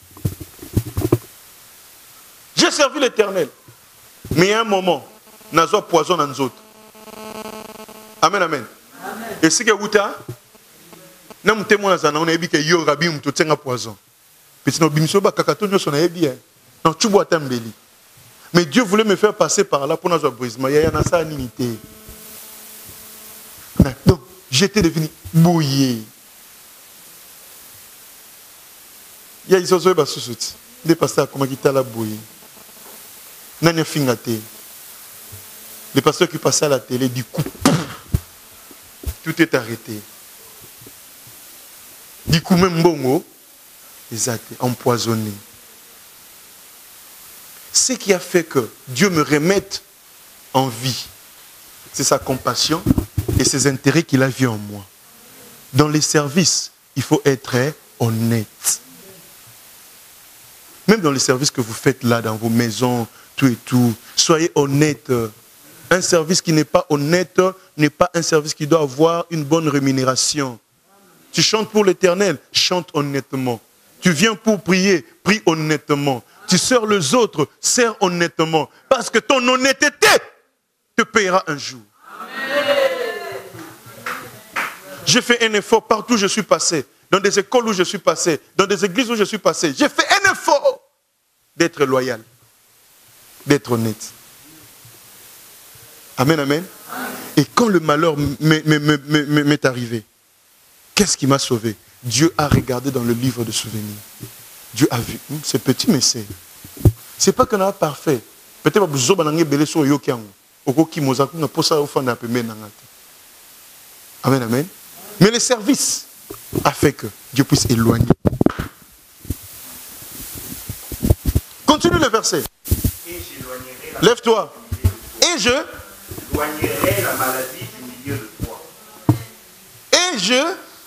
J'ai servi l'Éternel. Mais il y a un moment, nous avons poison dans nous autres. Amen, amen. Et si vous avez nous avons témoin on a dit que yo rabi mto tenga poison. Petit no bimso ba kakato nyoso na yebi. Non tu bois tambeli. Mais Dieu voulait me faire passer par là pour nous brisement. Il y a un ça limité. Donc, j'étais devenu bouillé. Il y a des choses qui sont sous des pasteurs comme qui la bouillé. Nanya fingate. Les pasteurs qui passaient à la télé, du coup, tout est arrêté. Du coup, même bongo, exact, empoisonné. Ce qui a fait que Dieu me remette en vie, c'est sa compassion et ses intérêts qu'il a vus en moi. Dans les services, il faut être honnête. Même dans les services que vous faites là, dans vos maisons, tout et tout, soyez honnête. Un service qui n'est pas honnête n'est pas un service qui doit avoir une bonne rémunération. Tu chantes pour l'Éternel, chante honnêtement. Tu viens pour prier, prie honnêtement. Tu sers les autres, sers honnêtement. Parce que ton honnêteté te payera un jour. J'ai fait un effort partout où je suis passé. Dans des écoles où je suis passé. Dans des églises où je suis passé. J'ai fait un effort d'être loyal. D'être honnête. Amen, amen. Et quand le malheur m'est arrivé, qu'est-ce qui m'a sauvé? Dieu a regardé dans le livre de souvenirs. Dieu a vu, c'est petit mais c'est. C'est pas qu'on a parfait. Peut-être que vous avez belé sur yokiango. Okoki mozaku na posa ofanda pembe nangate. Amen, amen. Mais le service a fait que Dieu puisse éloigner. Continue le verset. Lève-toi. Et je éloignerai la maladie du milieu de toi. Et je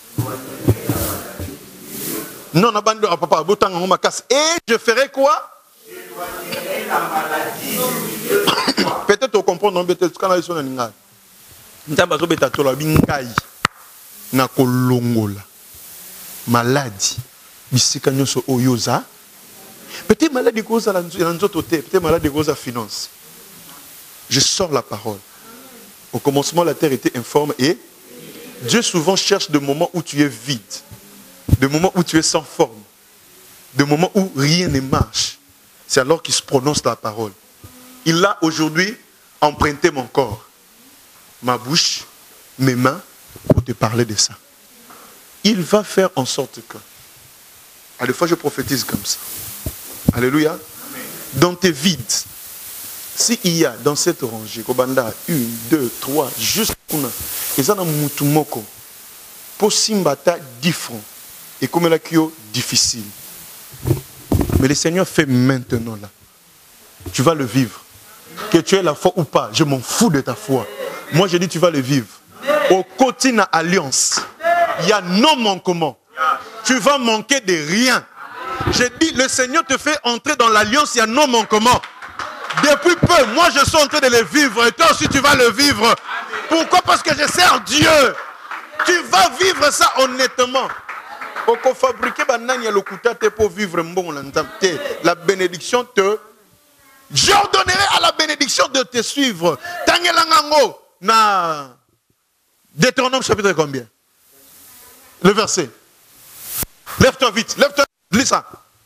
non, n'abandonne à papa. Et je ferai quoi? J'éloignerai la maladie du milieu de toi. Peut-être on comprend non peut-être quand ils sont en Ningal. Ntabazo betatola bingai na kolongola. Maladie. Bisika nyoso oyoza. Peut-être maladie cause à l'anzotote, peut-être maladie cause à finance. Je sors la parole. Au commencement, la terre était informe et Dieu souvent cherche des moments où tu es vide, des moments où tu es sans forme, des moments où rien ne marche. C'est alors qu'il se prononce la parole. Il a aujourd'hui emprunté mon corps, ma bouche, mes mains, pour te parler de ça. Il va faire en sorte que, à des fois je prophétise comme ça. Alléluia. Dans tes vides, s'il y a dans cette rangée, une, deux, trois, juste une, et ça dans mutumoko, pour simbata dix francs, et comme la kio difficile. Mais le Seigneur fait maintenant là. Tu vas le vivre. Que tu aies la foi ou pas, je m'en fous de ta foi. Moi je dis tu vas le vivre. Au côté de l'alliance, il y a non manquement. Tu vas manquer de rien. J'ai dit, le Seigneur te fait entrer dans l'alliance, il y a non manquement. Depuis peu, moi je suis en train de le vivre et toi aussi tu vas le vivre. Pourquoi? Parce que je sers Dieu. Tu vas vivre ça honnêtement. Pour fabriquer pour vivre la bénédiction te. J'ordonnerai à la bénédiction de te suivre. Tangelangango na Deutéronome chapitre combien? Le verset. Lève-toi vite, lève-toi. Lis ça.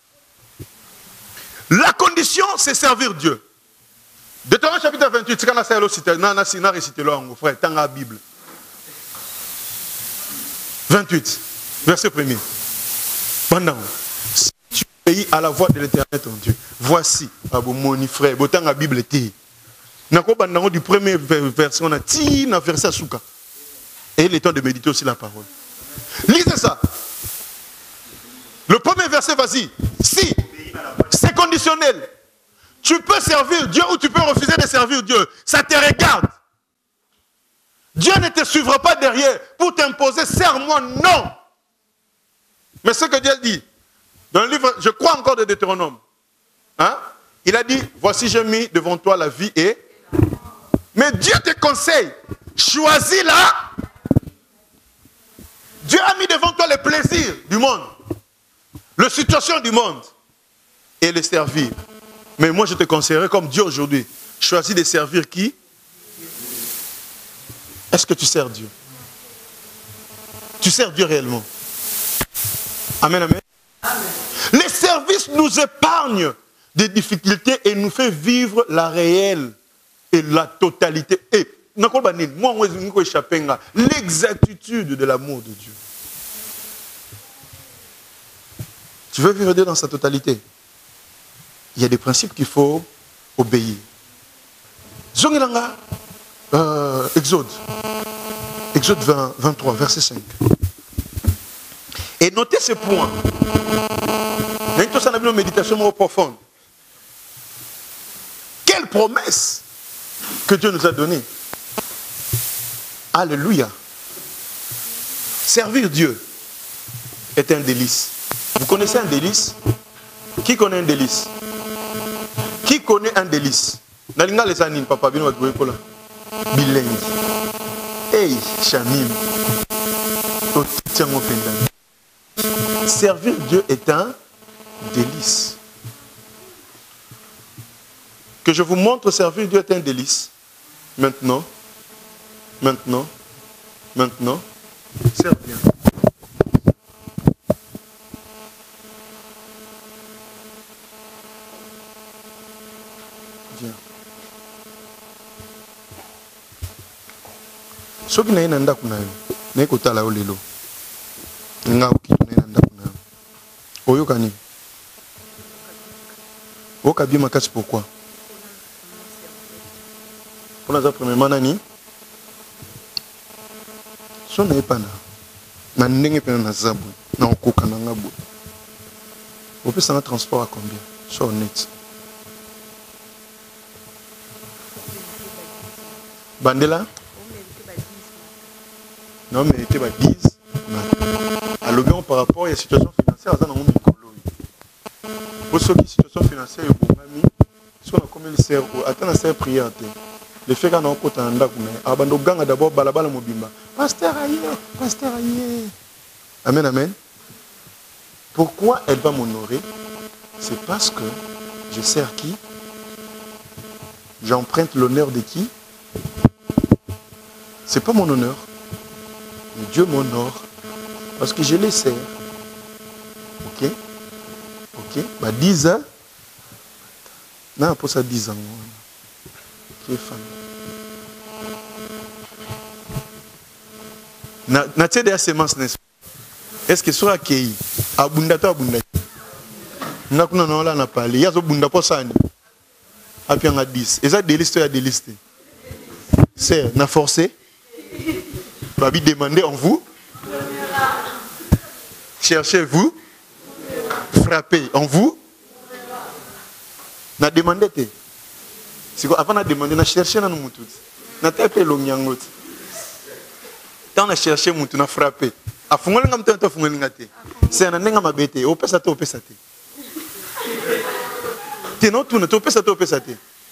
La condition, c'est servir Dieu. Deutéronome chapitre vingt-huit, c'est quand on a cité, on a récité l'angle, frère, dans la Bible. vingt-huit, verset premier. Pendant, si tu obéis à la voix de l'Éternel ton Dieu, voici, mon frère, autant la Bible était. Pendant du premier verset, on a dit, on a versé à Souka. Et il est temps de méditer aussi la parole. Lisez ça. Le premier verset, vas-y. Si, c'est conditionnel. Tu peux servir Dieu ou tu peux refuser de servir Dieu. Ça te regarde. Dieu ne te suivra pas derrière pour t'imposer, serre-moi, non. Mais ce que Dieu dit, dans le livre, je crois encore de Deutéronome, hein? Il a dit, voici j'ai mis devant toi la vie et... Mais Dieu te conseille, choisis-la. Dieu a mis devant toi les plaisirs du monde. La situation du monde et le servir. Mais moi je te conseillerais comme Dieu aujourd'hui. Choisis de servir qui? Est-ce que tu sers Dieu? Tu sers Dieu réellement? Amen, amen. Amen. Les services nous épargnent des difficultés et nous fait vivre la réelle et la totalité. Et l'exactitude de l'amour de Dieu. Tu veux vivre Dieu dans sa totalité? Il y a des principes qu'il faut obéir. Zongilanga, euh, Exode. Exode vingt, vingt-trois, verset cinq. Et notez ce point. Nous avons une méditation profonde. Quelle promesse que Dieu nous a donnée. Alléluia. Servir Dieu est un délice. Vous connaissez un délice? Qui connaît un délice? Qui connaît un délice? Nalinga les anines, papa, bino watouekola. Bilengi. Hey, Chamim. Servir Dieu est un délice. Que je vous montre servir Dieu est un délice. Maintenant, maintenant, maintenant, serve bien. Viens. Soki na ina ndaku na yo, na kotala o lelo. Nga okito na ina ndaku na yo. Oyoka ni. Oka bi makasi pourquoi? Pour la première année, si on n'est pas là, on n'est pas là, on n'a pas là. On peut s'en transport à combien? Sur net. Bandela? Non, mais il était dix. Alors, bien par rapport à la situation financière, on a un micro. Pour ceux qui ont une situation financière, si on a combien de serre, attends, la serre prière. Le fait qu'on a un côté en dac, mais abandon gang d'abord balabala mobimba. Pasteur aïe, pasteur aïe. Amen, amen. Pourquoi elle va m'honorer? C'est parce que je sers qui? J'emprunte l'honneur de qui? C'est pas mon honneur. Mais Dieu m'honore. Parce que je les sers. Ok? Ok? Bah dix ans. Non, pour ça dix ans. Qui est fan? Na tse de semence n'est-ce pas? Est-ce que sur accueilli abunda to abunda na kuna na na parler yazo bunda po sani api nga dix et ça déliste ya déliste c'est na forcé babi demander en vous cherchez-vous frappez en vous na demander te c'est quoi avant na demander na chercher na mutu na taper lonyangot. On a cherché mon tour, on a frappé. A fungoli ngam tento fungoli ngate. C'est un nenga mabete. O pesa te, o pesa te. Te no tourne, o pesa te, o pesa te.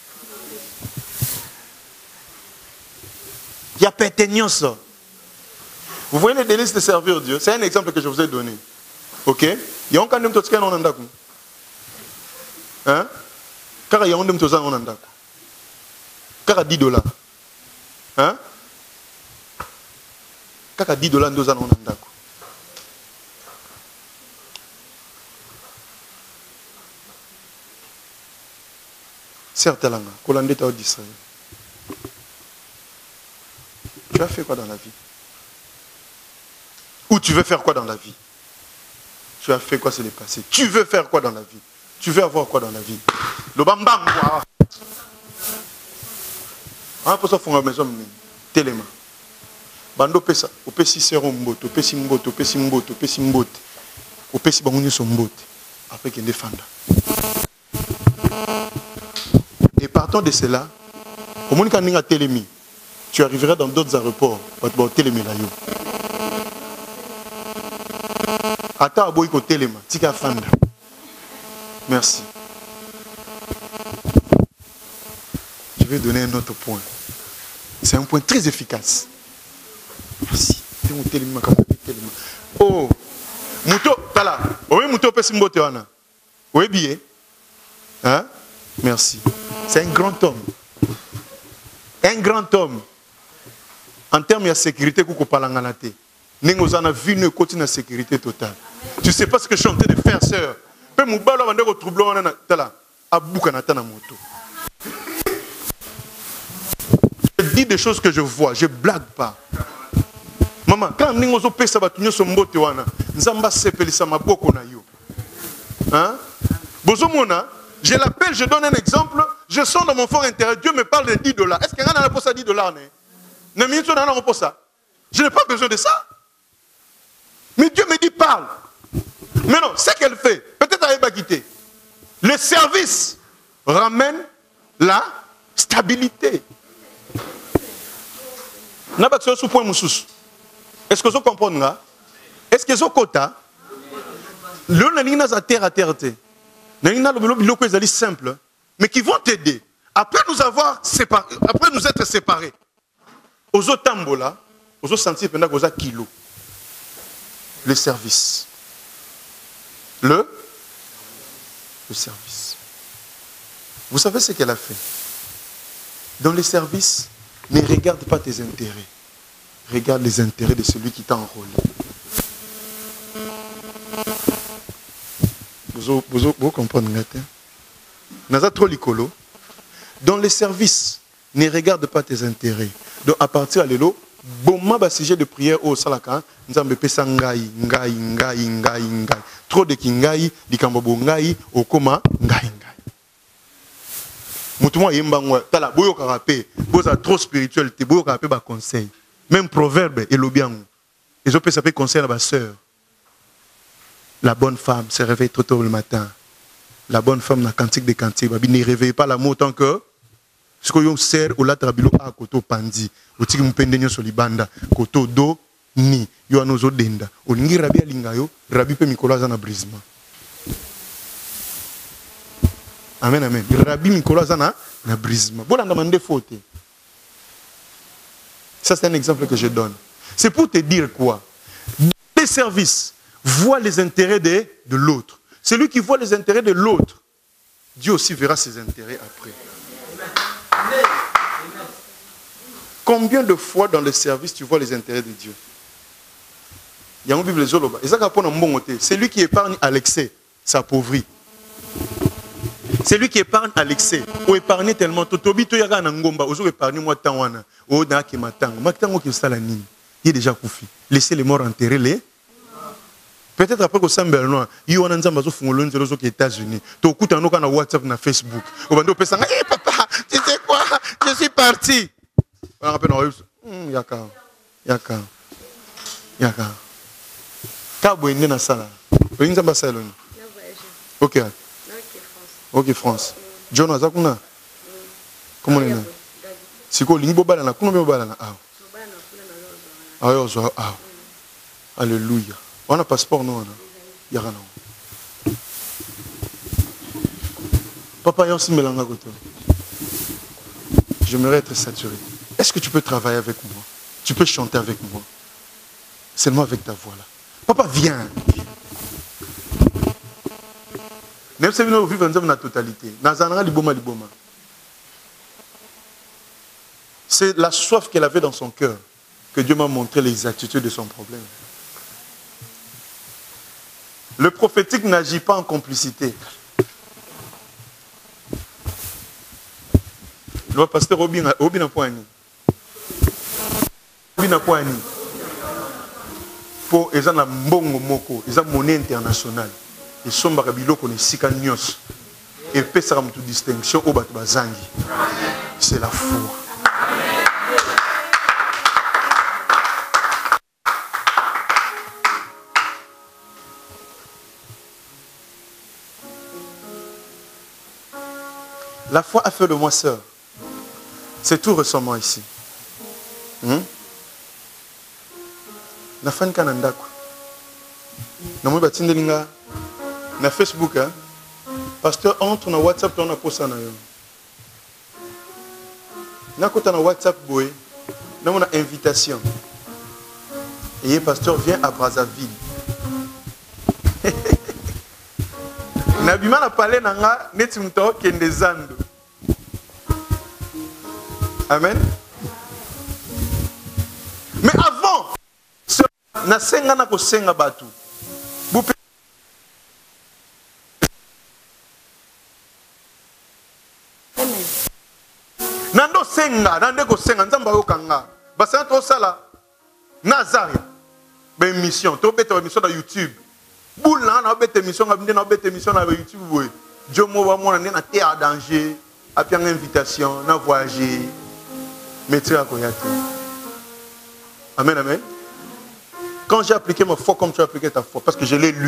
Il y a pertinence. Vous voyez les délices de servir Dieu. C'est un exemple que je vous ai donné. Ok? Il y a un kandem totska non andaku. Hein? Car il y a un kandem totska non andaku. Car à dix dollars. Hein? Kaka dix dollars deux ans on a d'accord. Certes langa, Kolande t'a d'Israël. Tu as fait quoi dans la vie? Ou tu veux faire quoi dans la vie? Tu as fait quoi c'est le passé? Tu veux faire quoi dans la vie? Tu veux avoir quoi dans la vie? Le bambam quoi? Ah pour ça faut une maison téléma. Bando pesa, opesi sero mboto, opesi mboto, opesi mboto, opesi mbote. Opesi bangunyo son mbote. Après qu'il défende. Et partant de cela, au moment où télémi, tu arriveras dans d'autres aéroports, pour télémi là yo. Ata aboy ko téléma, tika fanda. Merci. Je vais donner un autre point. C'est un point très efficace. Merci. Oh, Mouto, tala. Oui, Mouto Pessimbote wana. Oui, bien. Hein? Merci. C'est un grand homme. Un grand homme. En termes de sécurité, Koukou Palanganate. Nengozana vu une côté de sécurité totale. Tu sais pas ce que je suis en train de faire, sœur. Peu Moubalo va dire trouble wana tala. Aboukanata na moto. Je dis des choses que je vois, je blague pas. Maman, quand nous avons fait ça, nous sommes beaux, nous avons fait ça, nous avons Hein? Je l'appelle, je donne un exemple, je sors dans mon fort intérieur, Dieu me parle de dix dollars. Est-ce qu'il y a un pour ça dix dollars? Je n'ai pas besoin de ça. Mais Dieu me dit parle. Mais non, ce qu'elle fait, peut-être elle va quitter. Le service ramène la stabilité. N'a pas de point moussous. Est-ce que vous comprenez? Est-ce que vous comprenez? Le n'a pas terre à terre. Le simple, mais qui vont t'aider. Après nous avoir séparés, après nous être séparés, aux autres tambola, aux autres sentir pendant aux autres kilos. Le service. Le, le service. Vous savez ce qu'elle a fait? Dans le service, ne regarde pas tes intérêts. Regarde les intérêts de celui qui t'a enrôlé. Vous, vous, vous comprenez? Naza trop likolo. Dans les services, ne regarde pas tes intérêts. Donc à partir de l'élo, bon ma sujet de prière au salaka, nous avons pesa ngai, ngai, ngai, ngai, ngai. Trop de kingai, di kambobo ngai, au koma ngai ngai. Mutumo yembangwa tala boyo karape, boza trop spirituel te boyo karape ba conseil. Même proverbe et lobiango. Les autres peuvent conseil à ma sœur. La bonne femme se réveille trop tôt le matin. La bonne femme n'a cantique des cantiques. Ne réveille pas l'amour autant que ce que vous sert au lac rabilo à koto pandi. Au tiki mpendenyo solibanda koto do ni yo anozo denda. O lingi rabi alingayo rabi pe Nicolas zana brisma. Amen amen. Rabi Nicolas zana na brisma. Bon on demande faute. Ça c'est un exemple que je donne. C'est pour te dire quoi? Dans les services, vois les intérêts de, de l'autre. Celui qui voit les intérêts de l'autre, Dieu aussi verra ses intérêts après. Combien de fois dans le service tu vois les intérêts de Dieu? Il y a une Bible Zoloba. C'est lui qui épargne à l'excès, s'appauvrit. C'est lui qui épargne à l'excès. Ou épargne tellement. Totobi to yaga nangomba. Ozo épargne moi tawana. O na ki matang. Matang ki salani. Il est déjà koufi. Laissez les morts enterrer les. Peut-être après que Saint Bernard, il y a un ensemble de fongolons aux États-Unis. Tu écoutes un autre WhatsApp na Facebook. Au bando pesant, eh papa, tu sais quoi? Je suis parti. On rappelle non, yaka, yaka, yaka. Kabo inde na sala. Olinza basaloni. Ok. Ok France. John Azakuna. Comment on est là? C'est quoi l'ingbo balana? Comment on balana? Ah. Ah yo zo ah. Alléluia. On a passeport non on a. Yaka non. Papa yo simelanga koto. J'aimerais être saturé. Est-ce que tu peux travailler avec moi? Tu peux chanter avec moi? Seulement avec ta voix là. Papa viens. Même si nous vivons dans la totalité. C'est la soif qu'elle avait dans son cœur que Dieu m'a montré l'exactitude de son problème. Le prophétique n'agit pas en complicité. Le pasteur Robin a poigné. Robin a poigné. Pour les gens qui mbongo moko, ils ont monnaie internationale. Ils sont barabilo qu'on est sika nyos. Et pesa comme toute distinction au bat bazangi. C'est la foi. La foi a fait de moi sœur. C'est tout récemment ici. Hmm? Na fan kanandako. Na moi batindelinga na Facebook hein. Pasteur entre na WhatsApp on a posa na yo. Na kota na WhatsApp boy. Na mona invitation. Et pasteur vient à Brazzaville. Na bima na parler na nga neti mto kende zando. Amen. Mais avant na senga na ko senga batu. Nando senga, nande ko senga nzamba yo kanga. Basa to sala Nazaria. Be émission, to bete émission na YouTube. Boula na bete émission na na bete émission na YouTube boy. Jomo wa mona na terre à danger, a bien invitation, na voyager. Mettez à koyate. Amen amen. Quand j'ai appliqué ma foi comme tu as appliqué ta foi, parce que je l'ai lu.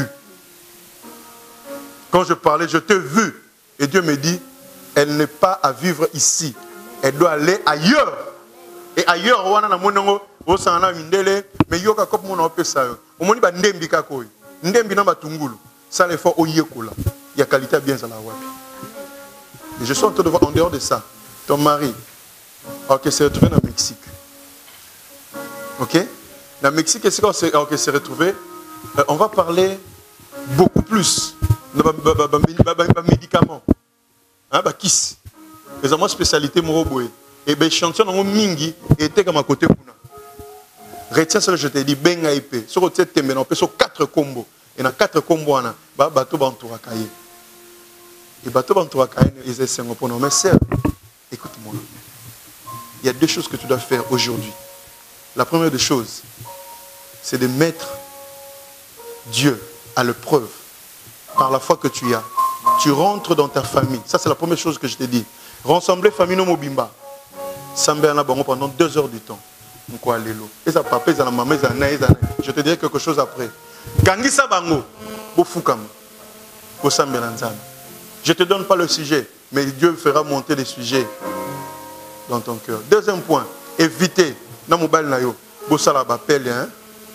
Quand je parlais, je t'ai vu. Et Dieu me dit, elle n'est pas à vivre ici. Elle doit aller ailleurs. Et ailleurs, on a un monongo, on s'en a une délai, mais yoka comme mon appelle ça. On m'a dit, bah, ndembi kakoi. Ndembi na batungulu. Ça, les fois, au yekola. Il y a qualité bien à la wapi. Et je suis en train de voir, en dehors de ça, ton mari, ok, s'est retrouvé dans le Mexique. Ok? Dans le Mexique, c'est quand on s'est retrouvé, on va parler beaucoup plus de médicaments. Hein, bah, kiss. Les amants spécialité Moroboé. Et ben chanson en mingi était comme à côté pour nous. Retiens ce que je t'ai dit, benga épée. Sur le tête on peut sur quatre combos. Et dans quatre combos on a bah bateau bantoura caillé. Et bateau bantoura caillé ils essaient pour nous. Mais sœur, écoute-moi. Il y a deux choses que tu dois faire aujourd'hui. La première des choses, c'est de mettre Dieu à l'épreuve par la foi que tu as. Tu rentres dans ta famille. Ça, c'est la première chose que je t'ai dit. Rassembler famille no mobimba. Sambé na bango pendant deux heures du temps. Mko lelo. Et ça papa, ça la maman, ça na, ça. Je te dirai quelque chose après. Kangisa bango, bo fukam. Bo sambé na nzambe. Je te donne pas le sujet, mais Dieu fera monter les sujets dans ton cœur. Deuxième point, éviter na mobile na yo. Bo sala ba pelle hein.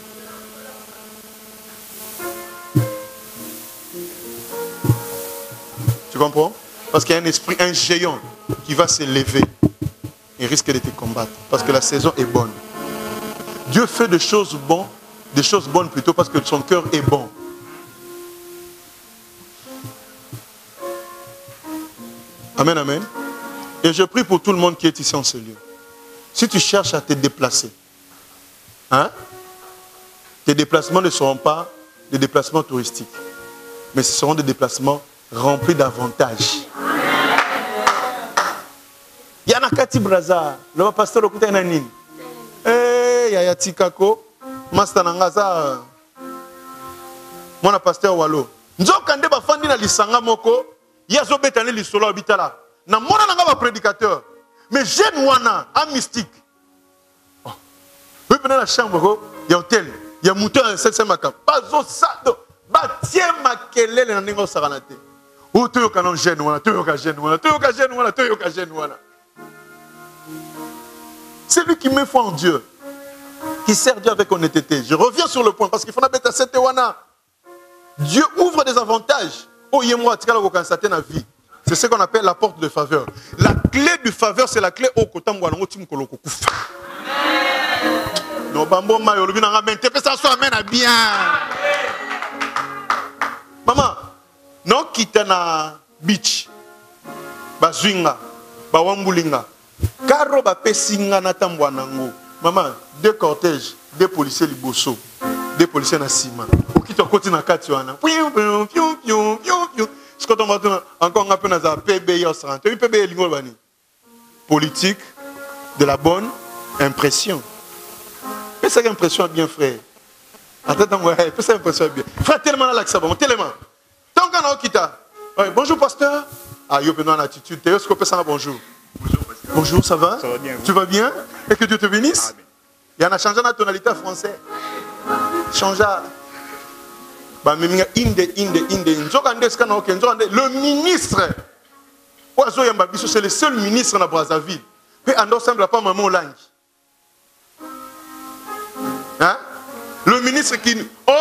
Tu comprends? Parce qu'il y a un esprit, un géant qui va s'élever. Il risque de te combattre. Parce que la saison est bonne. Dieu fait des choses bonnes, des choses bonnes plutôt parce que son cœur est bon. Amen, amen. Et je prie pour tout le monde qui est ici en ce lieu. Si tu cherches à te déplacer, hein, tes déplacements ne seront pas des déplacements touristiques, mais ce seront des déplacements remplis d'avantages. Yana Kati Braza, le pasteur okuta na nini? Eh, ya ya tikako, master nangaza. Mwana pasteur walo. Nzoka nde ba fandi na lisanga moko, yazo betane lisolo abitala. Na mona nanga ba prédicateur. Mais jeune wana, un mystique. Oh. Oui, pendant la chambre, il y a hôtel, il y a mouton à sept makam. Bazo sado, ba tie makelele na ningo saranate. Ou to yoka jeune wana, to yoka jeune wana, to yoka jeune wana, to yoka jeune wana. C'est lui qui met foi en Dieu, qui sert Dieu avec honnêteté. Je reviens sur le point parce qu'il faut mettre à cette wana. Dieu ouvre des avantages. Oh, yemwa, tika la constater na vie. C'est ce qu'on appelle la porte de faveur. La clé de faveur, c'est la clé au côté de tim koloko kufa. Non, bambo mayo le binanga mente, ça soit amène à bien. Maman, non kitana beach, bazwinga, bawambulinga. Karo ba pesinga na tambwa nango. Maman, deux cortèges, deux policiers liboso, deux policiers na sima. Pour qui tu continues na kati wana. Piou piou piou piou piou piou. Ce que tu vas encore un peu dans un P B I au centre. P B I est politique de la bonne impression. Et cette impression bien frère. Attends, fais cette impression bien. Frère tellement là que ça va, tellement. Tant qu'on a quitté. Bonjour pasteur. Ah, yo pendant l'attitude. Tu est-ce que peut ça bonjour. Bonjour pasteur. Bonjour, ça va? Ça va bien. Vous? Tu vas bien? Et que Dieu te bénisse. Amen. Il y en a changé la tonalité français. Change. Le ministre, c'est le seul ministre dans Brazzaville. Et on ne pas maman langue. Hein? Le ministre qui. Oh!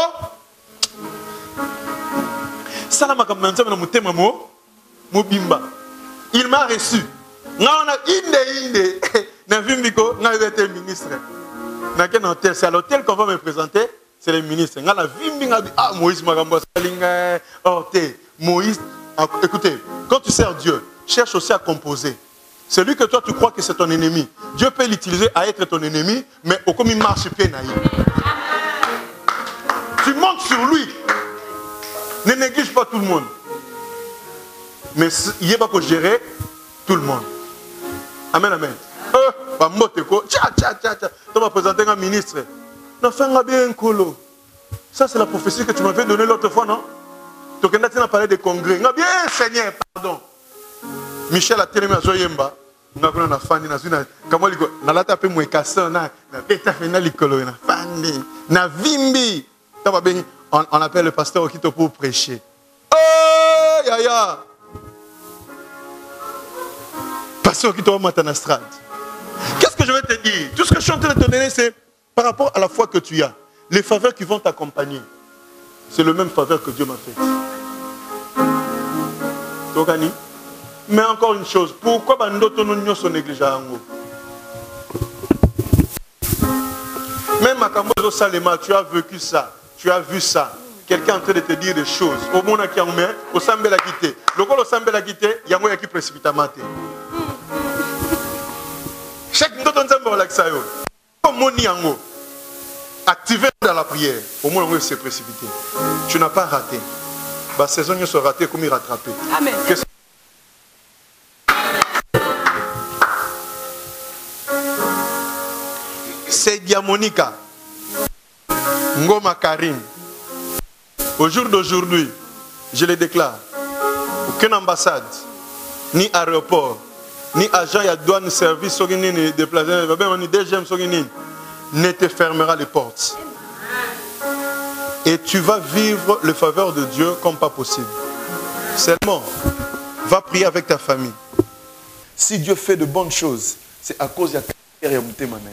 Il m'a reçu. C'est à l'hôtel qu'on va me présenter. C'est le ministre. Ah, Moïse Moïse. Écoutez, quand tu sers Dieu, cherche aussi à composer. Celui que toi tu crois que c'est ton ennemi, Dieu peut l'utiliser à être ton ennemi, mais au comme il marche bien. Tu montes sur lui. Ne néglige pas tout le monde. Mais il va pas gérer tout le monde. Amen, amen. Tu vas présenter un ministre. Ça, c'est la prophétie que tu m'avais donnée l'autre fois, non? Tu as parlé des congrès. Bien, Seigneur, pardon. Michel a télé à Zoyemba. On a fait une comment on a tapé mon casson, na beta fena likolo na fandi na vimbi. On appelle le pasteur Okito pour prêcher. Oh, ya ya. Pasteur Okito Matanastrade. Qu'est-ce que je vais te dire? Tout ce que je suis en train de te donner, c'est par rapport à la foi que tu as, les faveurs qui vont t'accompagner. C'est le même faveur que Dieu m'a fait. Tokani? Mais encore une chose, pourquoi nous sommes négligés? Même à Kambozo Salema, tu as vécu ça, tu as vu ça. Quelqu'un est en train de te dire des choses. Au monde qui a mis, au Sambé la quitté. Le gars au Sambé la quitté, il y a un qui précipite à mater. Chaque fois que tu as relaxé, activé dans la prière, au moins on s'est précipité. Tu n'as pas raté. La saison sera ratée comme il rattrapé. Amen. C'est Diamonica, Ngoma Karim. Au jour d'aujourd'hui, je le déclare, aucune ambassade, ni aéroport, ni agent ya douane service soki nini déplacé babema ni deuxième soki nini ne te fermera les portes. Et tu vas vivre le faveur de Dieu comme pas possible. Seulement, va prier avec ta famille. Si Dieu fait de bonnes choses, c'est à cause de la carrière de Mouté Manaï.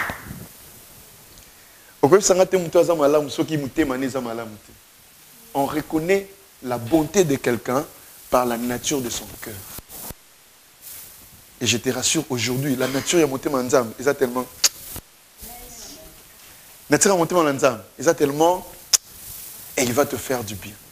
On reconnaît la bonté de quelqu'un par la nature de son cœur. Et je te rassure, aujourd'hui, la nature de Mouté Manzam, ils ont tellement... La nature de Mouté Manzam, ils ont tellement... Et il va te faire du bien.